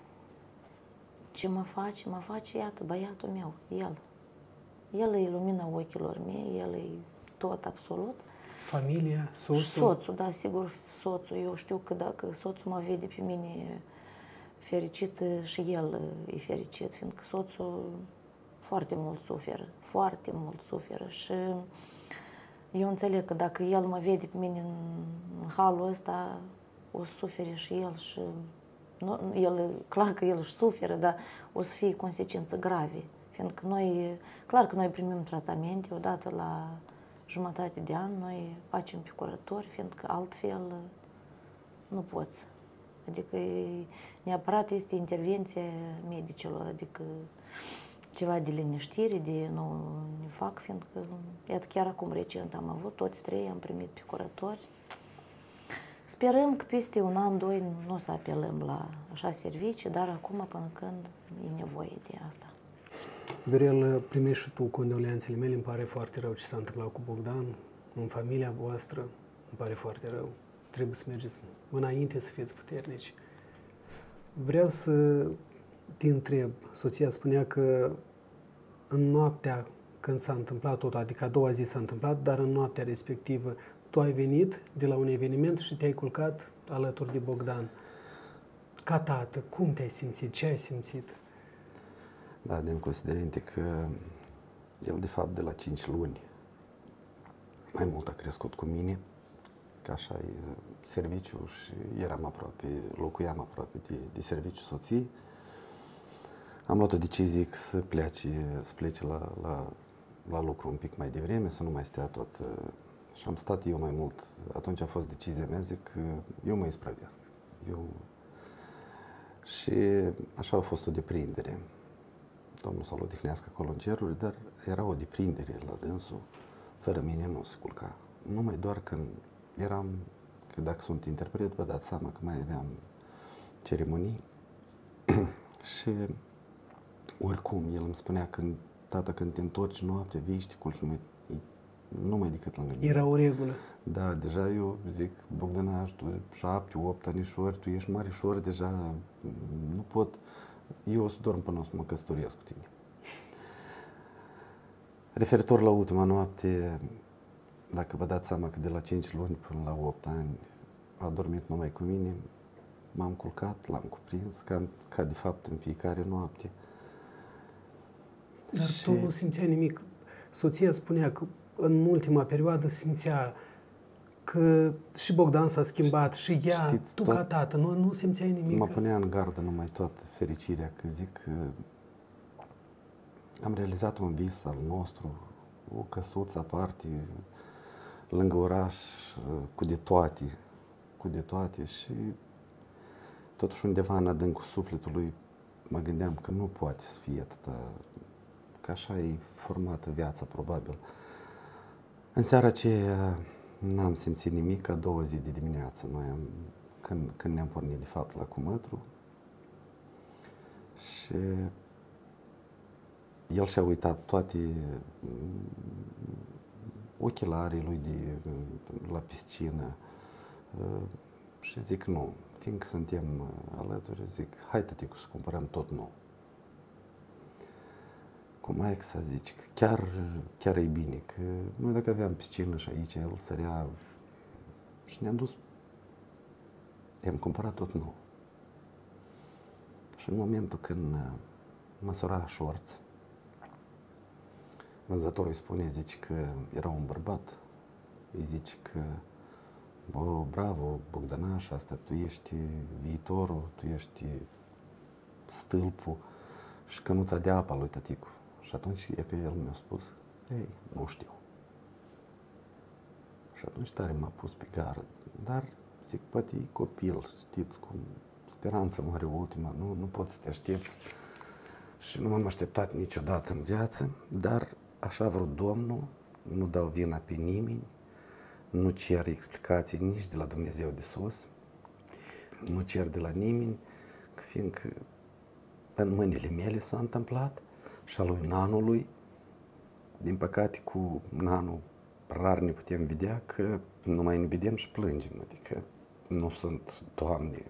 Ce mă face? Mă face, iată, băiatul meu, el. El e lumina ochilor mei, el e tot, absolut. Familia, soțul? Soțul, da, sigur, soțul. Eu știu că dacă soțul mă vede pe mine fericită și el e fericit, fiindcă soțul foarte mult suferă și eu înțeleg că dacă el mă vede pe mine în halul ăsta, o să sufere și el și clar că el își suferă, dar o să fie consecințe grave, fiindcă clar că noi primim tratamente odată la jumătate de an, noi facem pe curători, fiindcă altfel nu poți. Adică neapărat este intervenția medicilor, adică ceva de liniștire, de nu ne fac, fiindcă, iată, chiar acum recent am avut, toți trei am primit pe curători. Sperăm că peste un an, doi, nu o să apelăm la așa servicii, dar acum până când e nevoie de asta. Viorel, primești și tu condoleanțele mele, îmi pare foarte rău ce s-a întâmplat cu Bogdan, în familia voastră, îmi pare foarte rău. Trebuie să mergeți înainte, să fiți puternici. Vreau să te întreb, soția spunea că în noaptea când s-a întâmplat tot, adică a doua zi s-a întâmplat, dar în noaptea respectivă tu ai venit de la un eveniment și te-ai culcat alături de Bogdan. Ca tată, cum te-ai simțit? Ce ai simțit? Da, din considerente că el, de fapt, de la 5 luni mai mult a crescut cu mine, că așa e serviciu și locuiam aproape de serviciu soției. Am luat o decizie să plece la lucru un pic mai devreme, să nu mai stea tot. Și am stat eu mai mult. Atunci a fost decizia mea, zic, eu mă isprăvesc. Și așa a fost o deprindere. Domnul să-l odihnească acolo în ceruri, dar era o deprindere la dânsul. Fără mine nu se culca. Numai doar când că dacă sunt interpret, vă dați seama că mai aveam ceremonii. Și oricum, el îmi spunea că, tata, când te întorci noapte, vii și te culci numai decât lângă mine. Era o regulă. Da, deja eu zic, Bogdanaș, tu 7-8 anișori, tu ești marișor, deja nu pot, eu o să dorm până o să mă căsătoresc cu tine. Referitor la ultima noapte, dacă vă dați seama că de la 5 luni până la 8 ani a dormit numai cu mine, m-am culcat, l-am cuprins, ca de fapt în fiecare noapte. Dar tu nu simțeai nimic. Soția spunea că în ultima perioadă simțea că și Bogdan s-a schimbat, și ea, tu ca tată, nu simțeai nimic? Mă punea în gardă numai toată fericirea, că zic că am realizat un vis al nostru, o căsuță aparte, lângă oraș, cu de toate și totuși undeva în adâncul sufletului mă gândeam că nu poate să fie atâta, că așa e formată viața, probabil. În seara aceea n-am simțit nimic, a doua zi de dimineață, când ne-am pornit de fapt la Cumătru și el și-a uitat toate ochelarii lui la piscină și zic nu, fiindcă suntem alături, zic hai tăticu să cumpărăm tot nou. Cu maică să zici că chiar e bine, că noi dacă aveam piscină și aici el sărea și ne-am dus, i-am cumpărat tot nou. Și în momentul când măsura șorț, vânzătorul îi spune, zice că era un bărbat, îi zice că bă, bravo, Bogdanaș, asta tu ești viitorul, tu ești stâlpul și cănuța de apă lui tăticu. Și atunci e că el mi-a spus, ei, nu știu. Și atunci tare m-a pus pe gardă, dar zic, poate e copil, știți cum, speranța moare ultima, nu poți să te aștepți. Și nu m-am așteptat niciodată în viață, dar așa a vrut Domnul, nu dau vina pe nimeni, nu cer explicații nici de la Dumnezeu de sus, nu cer de la nimeni, că fiindcă în mâinile mele s-a întâmplat și a lui Nanului, din păcate cu Nanu rar ne putem vedea că numai ne vedem și plângem, adică nu sunt, Doamne,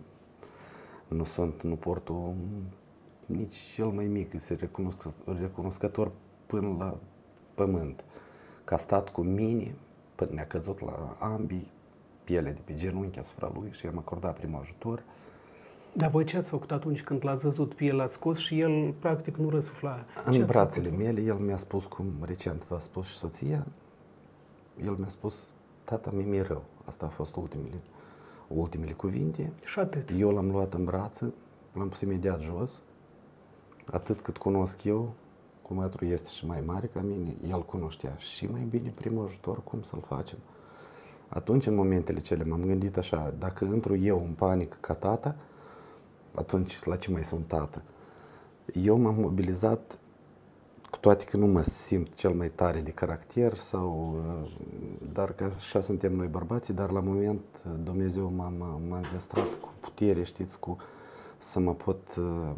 nu port nici cel mai mic, este recunoscător până la pământ, că a stat cu mine până ne-a căzut la ambii pielea de pe genunchi asupra lui și i-am acordat primul ajutor. Dar voi ce ați făcut atunci când l-ați văzut pe el, l-ați scos și el practic nu răsufla? În brațele mele, el mi-a spus, cum recent v-a spus și soția, el mi-a spus, tata, mi-e rău. Asta a fost ultimele cuvinte. Și atât. Eu l-am luat în brațe, l-am pus imediat jos, atât cât cunosc eu, Cumătru este și mai mare ca mine, el cunoștea și mai bine primul ajutor, cum să-l facem. Atunci, în momentele cele, m-am gândit așa, dacă intru eu în panică ca tata, atunci la ce mai sunt tată? Eu m-am mobilizat, cu toate că nu mă simt cel mai tare de caracter, dar că așa suntem noi bărbații, dar la moment Dumnezeu m-a înzestrat cu putere, știți, să mă pot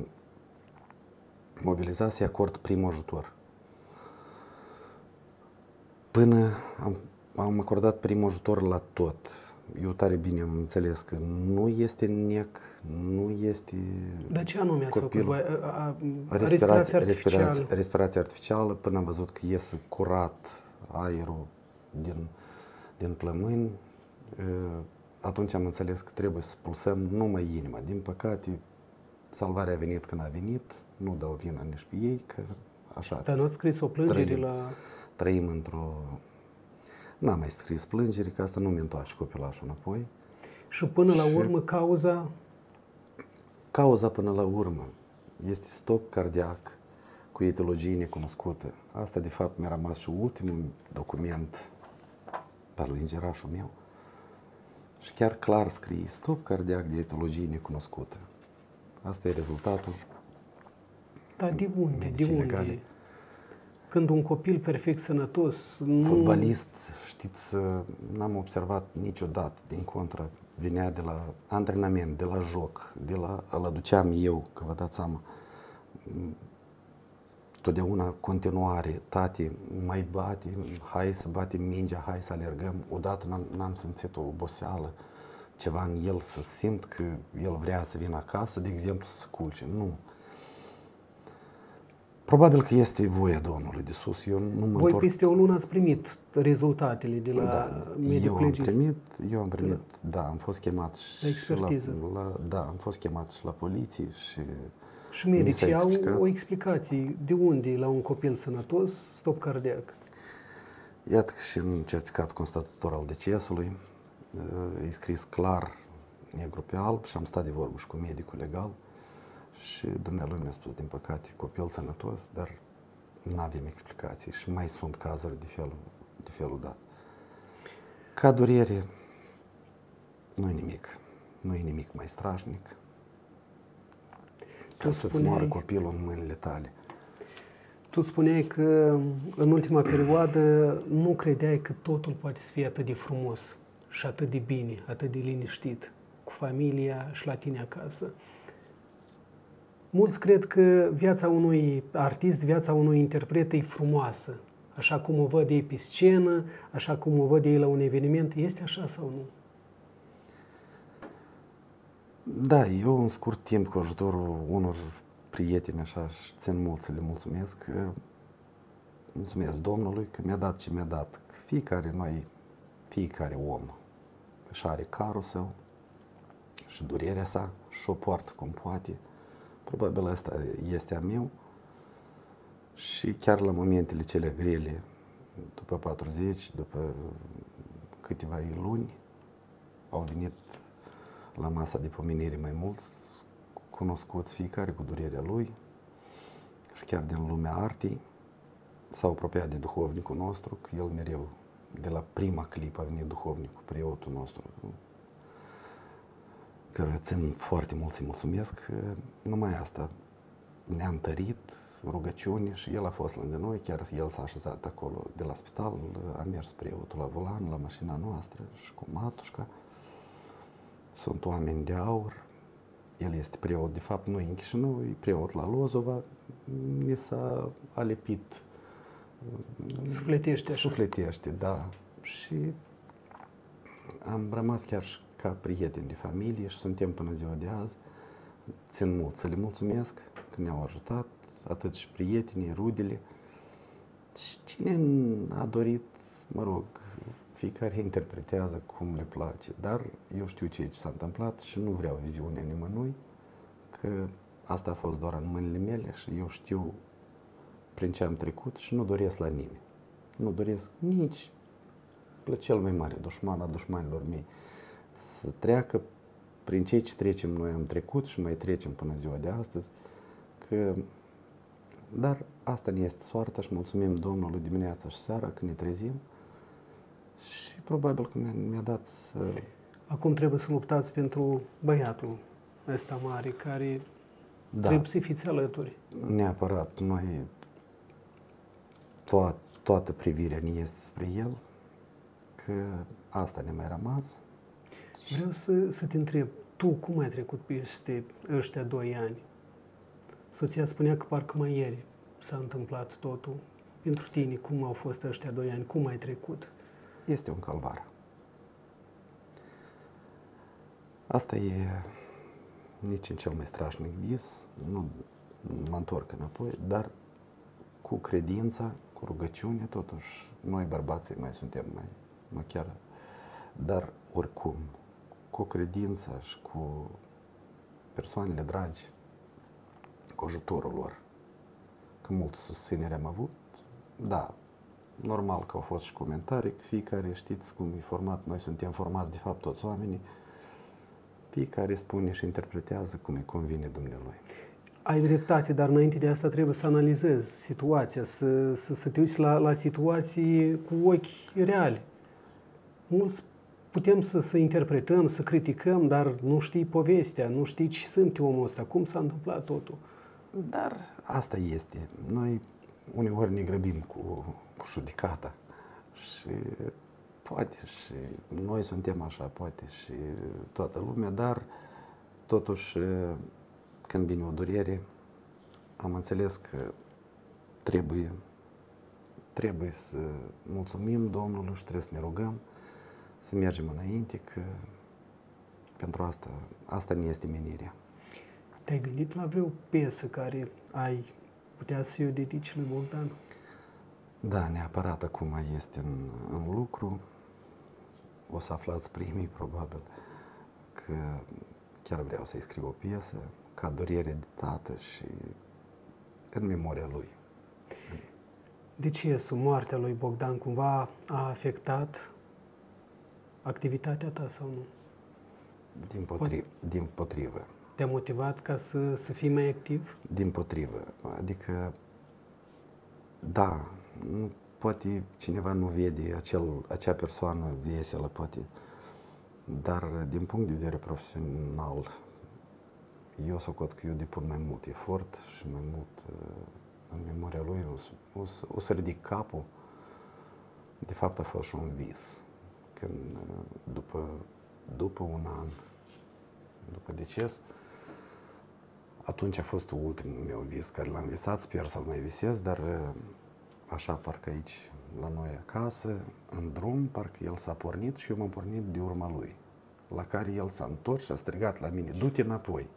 mobiliza să-i acord primul ajutor. Până am acordat primul ajutor la tot. Eu tare bine am înțeles că nu este nec, nu este Dar ce anume ați făcut voi? Respirație artificială, până am văzut că iese curat aerul din plămâni, atunci am înțeles că trebuie să pulsăm numai inima. Din păcate, salvarea a venit când a venit, nu dau vina nici pe ei, că așa. Dar nu ați scris o plângere la... Trăim într-o... N-am mai scris plângeri, că asta nu mi întoarce copilașul înapoi. Și până la urmă, cauza? Cauza până la urmă este stop cardiac cu etiologie necunoscută. Asta, de fapt, mi-a rămas și ultimul document pe lui îngerașul meu. Și chiar clar scrie stop cardiac de etiologie necunoscută. Asta e rezultatul. Dar de unde? De unde? Când un copil perfect sănătos... Fotbalist, știți, n-am observat niciodată, din contră, venea de la antrenament, de la joc, îl aduceam eu, că vă dați seama, totdeauna continuare, tati, mai bate, hai să batem mingea, hai să alergăm. Odată n-am simțit o oboseală, ceva în el, să simt că el vrea să vină acasă, de exemplu, să se culce. Nu. Probabil că este voia Domnului de sus. Eu nu mă Voi întorc. peste o lună ați primit rezultatele de la medicul legist. Eu am primit, da, am fost chemat și la expertiză. am fost chemat și la poliție Și medicii au explicat. o explicație de unde la un copil sănătos stop cardiac. Iată că și în certificatul constatator al decesului e scris clar, negru pe alb, și am stat de vorbă și cu medicul legal și dumnealui mi-a spus, din păcate, copil sănătos, dar nu avem explicații și mai sunt cazuri de felul dat. Ca durere, nu e nimic mai strașnic ca să-ți moară copilul în mâinile tale. Tu spuneai că în ultima perioadă nu credeai că totul poate să fie atât de frumos și atât de bine, atât de liniștit, cu familia și la tine acasă. Mulți cred că viața unui artist, viața unui interpret e frumoasă, așa cum o văd ei pe scenă, așa cum o văd ei la un eveniment. Este așa sau nu? Da, eu în scurt timp, cu ajutorul unor prieteni, așa, și țin mult să le mulțumesc. Mulțumesc Domnului că mi-a dat ce mi-a dat. Fiecare om își are carul său și durerea sa și o poartă cum poate. Probabil asta este a meu și chiar la momentele cele grele, după 40, după câteva luni, au venit la masa de pomenire mai mulți cunoscuți, fiecare cu durerea lui și chiar din lumea artei s-au apropiat de duhovnicul nostru, că el mereu, de la prima clipă, a venit duhovnicul, preotul nostru, căruia țin foarte mult să-i mulțumesc. Numai asta ne-a întărit rugăciune și el a fost lângă noi, chiar el s-a așezat acolo de la spital, a mers preotul la volan, la mașina noastră și cu matușca. Sunt oameni de aur. El este preot, de fapt, nu în Chișinău, e preot la Lozova. Mi s-a alepit. Sufletește așa. Sufletește, da. Și am rămas chiar și ca prieteni de familie și suntem până ziua de azi. Țin mult să le mulțumesc că ne-au ajutat, atât și prietenii, rudele. Și cine a dorit, mă rog, fiecare interpretează cum le place, dar eu știu ce s-a întâmplat și nu vreau viziunea nimănui, că asta a fost doar în mâinile mele și eu știu prin ce am trecut și nu doresc la nimeni. Nu doresc nici la cel mai mare dușman a dușmanilor mei să treacă prin ceea ce trecem noi, am trecut și mai trecem până ziua de astăzi, dar asta ne este soarta și mulțumim Domnului dimineața și seara când ne trezim. Și probabil că mi-a dat să... Acum trebuie să luptați pentru băiatul ăsta mare, care trebuie să fiți alături. Neapărat. Noi, toată privirea ne este spre el, că asta ne mai rămas. Vreau să te întreb, tu cum ai trecut peste ăștia 2 ani? Soția spunea că parcă mai ieri s-a întâmplat totul. Pentru tine, cum au fost ăștia 2 ani? Cum ai trecut? Este un calvar. Asta e nici în cel mai strașnic vis, nu mă întorc înapoi, dar cu credința, cu rugăciune, totuși, noi bărbații mai suntem mai chiar, dar oricum, cu credința și cu persoanele dragi, cu ajutorul lor, că multă susținere am avut, da, normal că au fost și comentarii, că fiecare știți cum e format, noi suntem formați de fapt toți oamenii, fiecare spune și interpretează cum îi convine Dumnezeu. Ai dreptate, dar înainte de asta trebuie să analizezi situația, să te uiți la situații cu ochi reali. Mulți putem să interpretăm, să criticăm, dar nu știi povestea, nu știi ce sunt omul ăsta, cum s-a întâmplat totul. Dar asta este. Noi uneori ne grăbim cu judecata și poate și noi suntem așa, poate și toată lumea, dar totuși când vine o durere am înțeles că trebuie să mulțumim Domnului și trebuie să ne rugăm, să mergem înainte, că pentru asta ne este menirea. Te-ai gândit la vreo piesă care ai Putea să-i o dedici lui Bogdan? Da, neapărat acum este în lucru. O să aflați primii, probabil, că chiar vreau să-i scriu o piesă ca durere de tată și în memoria lui. Decesul, moartea lui Bogdan cumva a afectat activitatea ta sau nu? Din potrivă. Te-a motivat ca să fii mai activ? Din potrivă. Adică, da, nu, poate cineva nu vede acea persoană veselă, poate, dar din punct de vedere profesional, eu socot că eu depun mai mult efort și mai mult în memoria lui o să ridic capul. De fapt a fost și un vis. Când după un an, după deces, atunci a fost ultimul meu vis care l-am visat, sper să-l mai visez, dar așa parcă aici la noi acasă, în drum, parcă el s-a pornit și eu m-am pornit de urma lui, la care el s-a întors și a strigat la mine, du-te înapoi.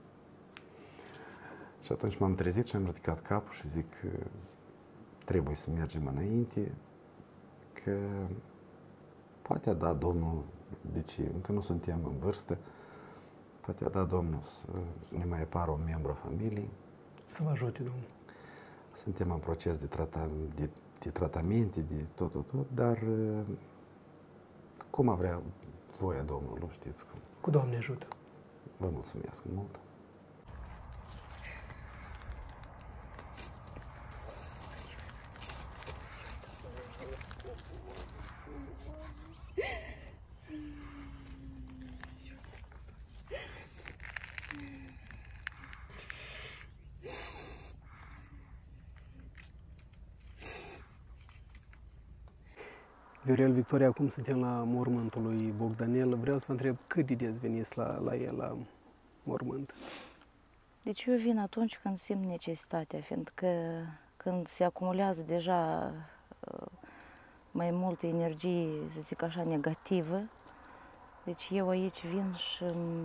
Și atunci m-am trezit și am ridicat capul și zic că trebuie să mergem înainte, că poate a dat Domnul, deci încă nu suntem în vârstă, poate a dat Domnul să ne mai apară un membru a familiei. Să vă ajute Domnul. Suntem în proces de tratamente, de tot, dar cum a vrea voia Domnului, știți cum. Cu Doamne ajută. Vă mulțumesc mult. Viorel, Victoria, acum suntem la mormântul lui Bogdanel. Vreau să vă întreb cât de des veniți la el, la mormânt? Deci eu vin atunci când simt necesitatea, fiindcă când se acumulează deja mai multă energie, să zic așa, negativă, deci eu aici vin și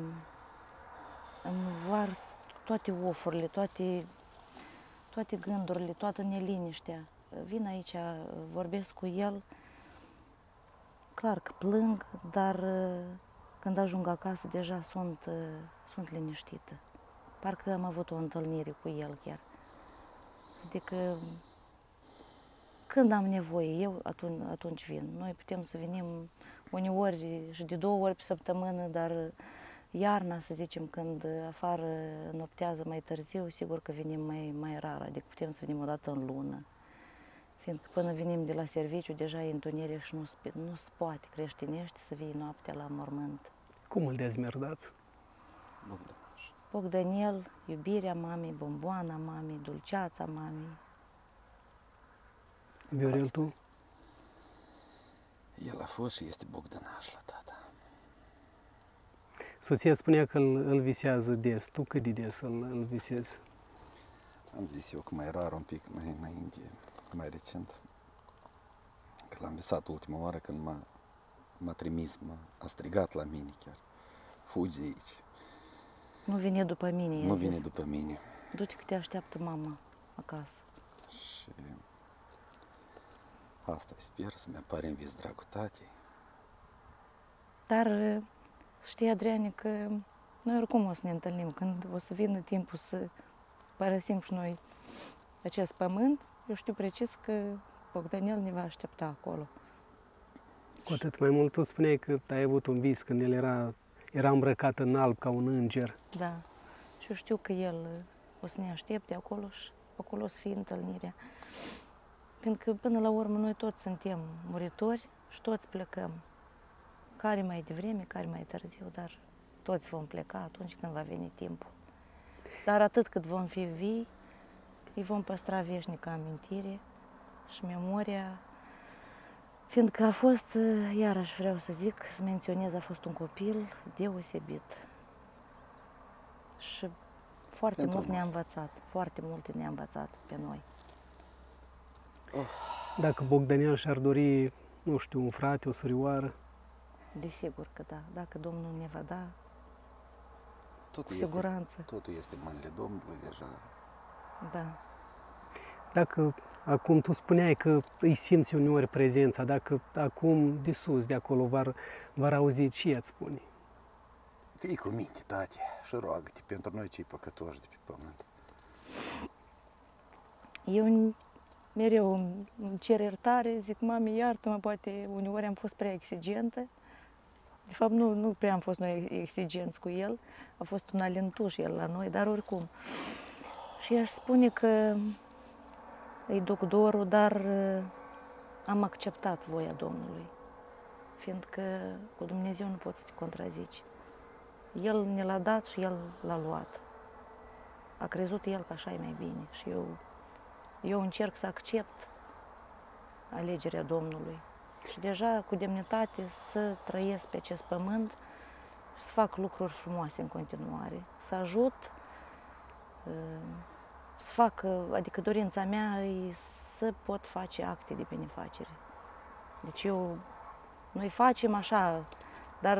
îmi vars toate ofurile, toate gândurile, toată neliniștea. Vin aici, vorbesc cu el, clar că plâng, dar când ajung acasă deja sunt liniștită. Parcă am avut o întâlnire cu el chiar. Adică când am nevoie, eu atunci vin. Noi putem să venim uneori și de 2 ori pe săptămână, dar iarna, să zicem, când afară noptează mai târziu, sigur că venim mai rar, adică putem să venim o dată în lună. Fiindcă până venim de la serviciu, deja e întuneric și nu se poate creștinește să vii noaptea la mormânt. Cum îl dezmerdați? Bogdanel, iubirea mamei, bomboana mamei, dulceața mamei. Viorel, tu? El a fost și este Bogdanaș la tata. Soția spunea că îl visează des. Tu cât de des îl visezi? Am zis eu că mai rar un pic mai înainte, mai recent. Că l-am visat ultima oară când m-a trimis, a strigat la mine chiar. Fugi de aici. Nu vine după mine, Nu vine după mine. Du-te că te așteaptă mama acasă. Și asta sper să-mi apare în vis dragul tatei. Dar știi, Adriane, că noi oricum o să ne întâlnim. Când o să vină timpul să părăsim și noi acest pământ, eu știu precis că Bogdanel ne va aștepta acolo. Cu atât mai mult tu spuneai că ai avut un vis când el era îmbrăcat în alb ca un înger. Da. Și eu știu că el o să ne aștepte acolo și acolo o să fie întâlnirea. Pentru că până la urmă noi toți suntem muritori și toți plecăm. Care mai devreme, care mai târziu, dar toți vom pleca atunci când va veni timpul. Dar atât cât vom fi vii, îi vom păstra veșnică amintire și memoria, fiindcă a fost, iarăși vreau să zic, să menționez, a fost un copil deosebit. Și foarte mult ne-a învățat, foarte multe ne-a învățat pe noi. Dacă Bogdanel și-ar dori, nu știu, un frate, o surioară? Desigur că da, dacă Domnul ne va da, Totul cu siguranță. Totul este în mâinile Domnului deja. Da. Dacă acum tu spuneai că îi simți uneori prezența, dacă acum de sus, de acolo, v-ar auzi, ce i-ați spune? Fii cu minte, tati, și roagă-te pentru noi cei păcătoși de pe pământ. Eu mereu îmi cer iertare, zic, mami, iartă-mă, poate uneori am fost prea exigentă. De fapt, nu prea am fost noi exigenți cu el, a fost un alentuș el la noi, dar oricum. Și aș spune că îi duc dorul, dar am acceptat voia Domnului, fiindcă cu Dumnezeu nu poți să te contrazici. El ne l-a dat și El l-a luat. A crezut El că așa e mai bine și eu încerc să accept alegerea Domnului și deja cu demnitate să trăiesc pe acest pământ și să fac lucruri frumoase în continuare, să ajut, să fac, adică dorința mea e să pot face acte de benefacere. Deci noi facem așa, dar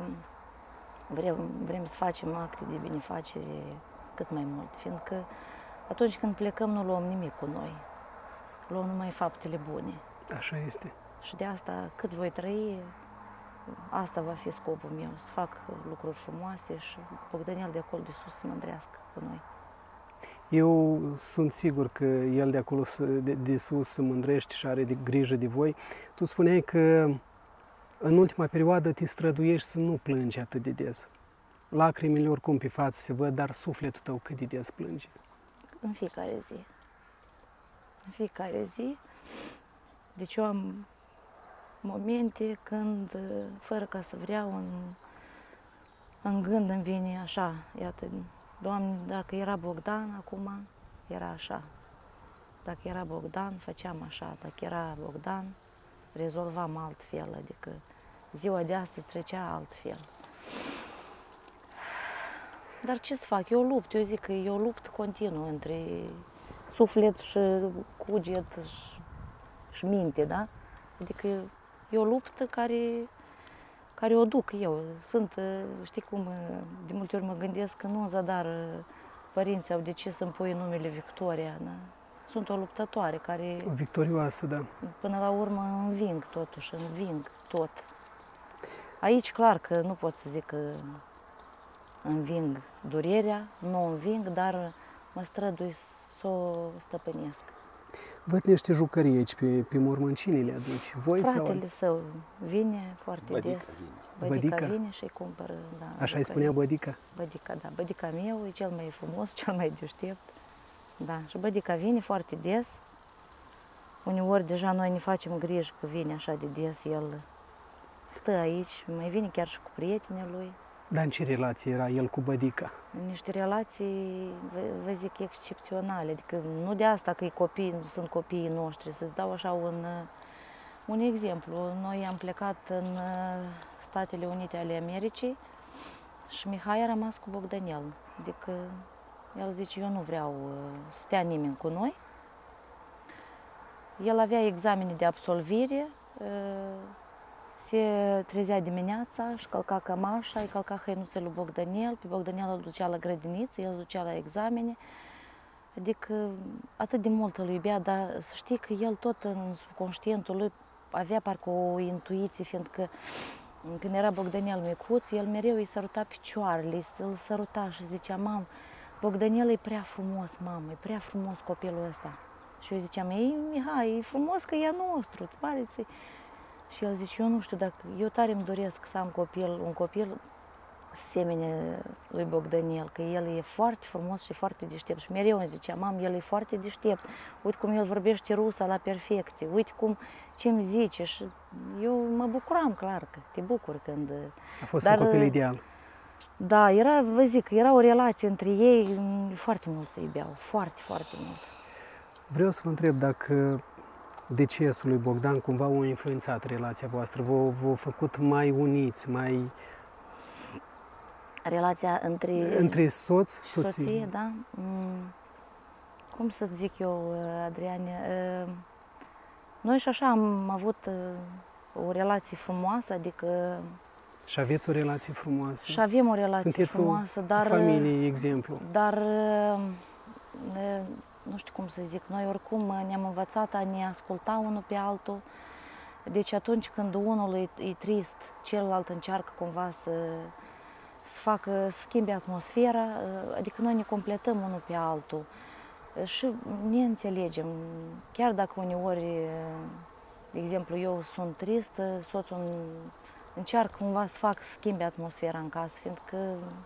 vrem să facem acte de benefacere cât mai mult, fiindcă atunci când plecăm nu luăm nimic cu noi, luăm numai faptele bune. Așa este. Și de asta, cât voi trăi, asta va fi scopul meu, să fac lucruri frumoase și Bogdanel de acolo de sus să mândrească cu noi. Eu sunt sigur că el de acolo de sus se mândrește și are grijă de voi. Tu spuneai că în ultima perioadă te străduiești să nu plângi atât de des. Lacrimile oricum pe față se văd, dar sufletul tău cât de des plânge? În fiecare zi. În fiecare zi. Deci eu am momente când, fără ca să vreau, în gând îmi vine așa, iată, Doamne, dacă era Bogdan, acum era așa. Dacă era Bogdan, făceam așa. Dacă era Bogdan, rezolvam altfel, adică ziua de astăzi trecea altfel. Dar ce să fac? Eu lupt, eu zic că eu lupt continuu între suflet și cuget și minte, da? Adică e o luptă care o duc eu. Știi cum, de multe ori mă gândesc că nu în zadar părinții au decis să-mi pui numele Victoria, da? Sunt o luptătoare care... O victorioasă, da. Până la urmă înving totuși, înving tot. Aici clar că nu pot să zic că înving durerea, nu înving, dar mă strădui să o stăpânesc. Văd niște jucării aici pe mormâncinile aduci. Voi Fratele său vine foarte des. Bădica vine și îi cumpără. Da, așa îi spunea Bădica? Bădica, da. Bădica meu e cel mai frumos, cel mai deștept. Da, și Bădica vine foarte des. Uneori deja noi ne facem griji că vine așa de des. El stă aici, mai vine chiar și cu prietenii lui. Dar în ce relație era el cu Bădica? Niște relații, vă zic, excepționale. Adică nu de asta că sunt copiii noștri. Să-ți dau așa un exemplu. Noi am plecat în Statele Unite ale Americii și Mihai a rămas cu Bogdanel. Adică el zice, eu nu vreau să stea nimeni cu noi. El avea examene de absolvire, se trezea dimineața, își călca cămașa, îi călca hăinuțele lui Bogdanel, pe Bogdanel îl ducea la grădiniță, el îl ducea la examene. Adică atât de mult îl iubea, dar să știi că el tot în subconștientul lui avea parcă o intuiție, fiindcă când era Bogdanel micuț, el mereu îi săruta picioarele, îl săruta și zicea, mamă, Bogdanel e prea frumos, mamă, e prea frumos copilul ăsta. Și eu ziceam, ei, Mihai, e frumos că e a nostru, îți pare ți? Și el zice, eu nu știu, dacă eu tare îmi doresc să am un copil asemenea lui Bogdanel, că el e foarte frumos și foarte deștept. Și mereu îmi zicea, mam, el e foarte deștept, uite cum el vorbește rusa la perfecție, uite ce îmi zice. Și eu mă bucuram, clar, că te bucur când... A fost un copil ideal. Da, vă zic, era o relație între ei, foarte mult se iubeau, foarte, foarte mult. Vreau să vă întreb dacă decesul lui Bogdan cumva a influențat relația voastră, v-a făcut mai uniți, mai... Relația între soție, da? Cum să zic eu, Adriane? Noi și așa am avut o relație frumoasă, adică... Și aveți o relație frumoasă? Și avem o relație frumoasă, dar... Sunteți o familie, exemplu. Dar nu știu cum să zic, noi oricum ne-am învățat a ne asculta unul pe altul. Deci atunci când unul e trist, celălalt încearcă cumva să facă, să schimbe atmosfera, adică noi ne completăm unul pe altul și ne înțelegem. Chiar dacă uneori, de exemplu, eu sunt tristă, soțul încearcă cumva să facă, să schimbe atmosfera în casă, fiindcă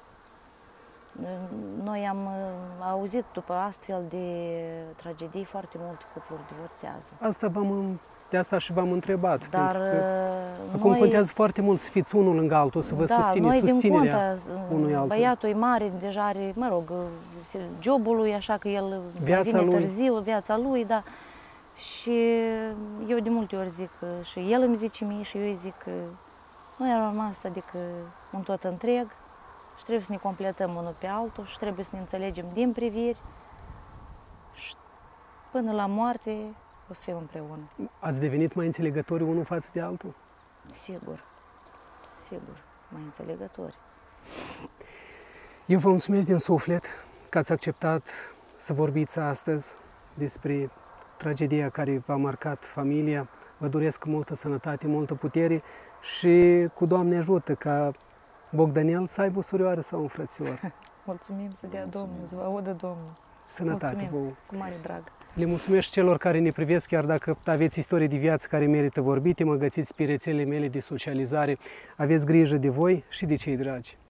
noi am auzit după astfel de tragedii foarte multe cupluri divorțează. De asta și v-am întrebat. Dar acum contează foarte mult să fiți unul lângă altul, să vă susțineți, susținerea unui altul. Băiatul e mare, deja are, mă rog, jobul lui, așa că el vine târziu, viața lui, da. Și eu de multe ori zic, și el îmi zice mie și eu îi zic, noi am rămas, adică un tot întreg și trebuie să ne completăm unul pe altul și trebuie să ne înțelegem din priviri și până la moarte o să fim împreună. Ați devenit mai înțelegători unul față de altul? Sigur, sigur, mai înțelegători. Eu vă mulțumesc din suflet că ați acceptat să vorbiți astăzi despre tragedia care v-a marcat familia. Vă doresc multă sănătate, multă putere și cu Doamne ajută ca Bogdanel să aibă o surioară sau un frățior. Mulțumim să dea Domnul, să vă audă Domnul. Sănătate vouă. Cu mare drag. Le mulțumesc celor care ne privesc, chiar dacă aveți istorie de viață care merită vorbite, mă găsiți pe rețelele mele de socializare. Aveți grijă de voi și de cei dragi.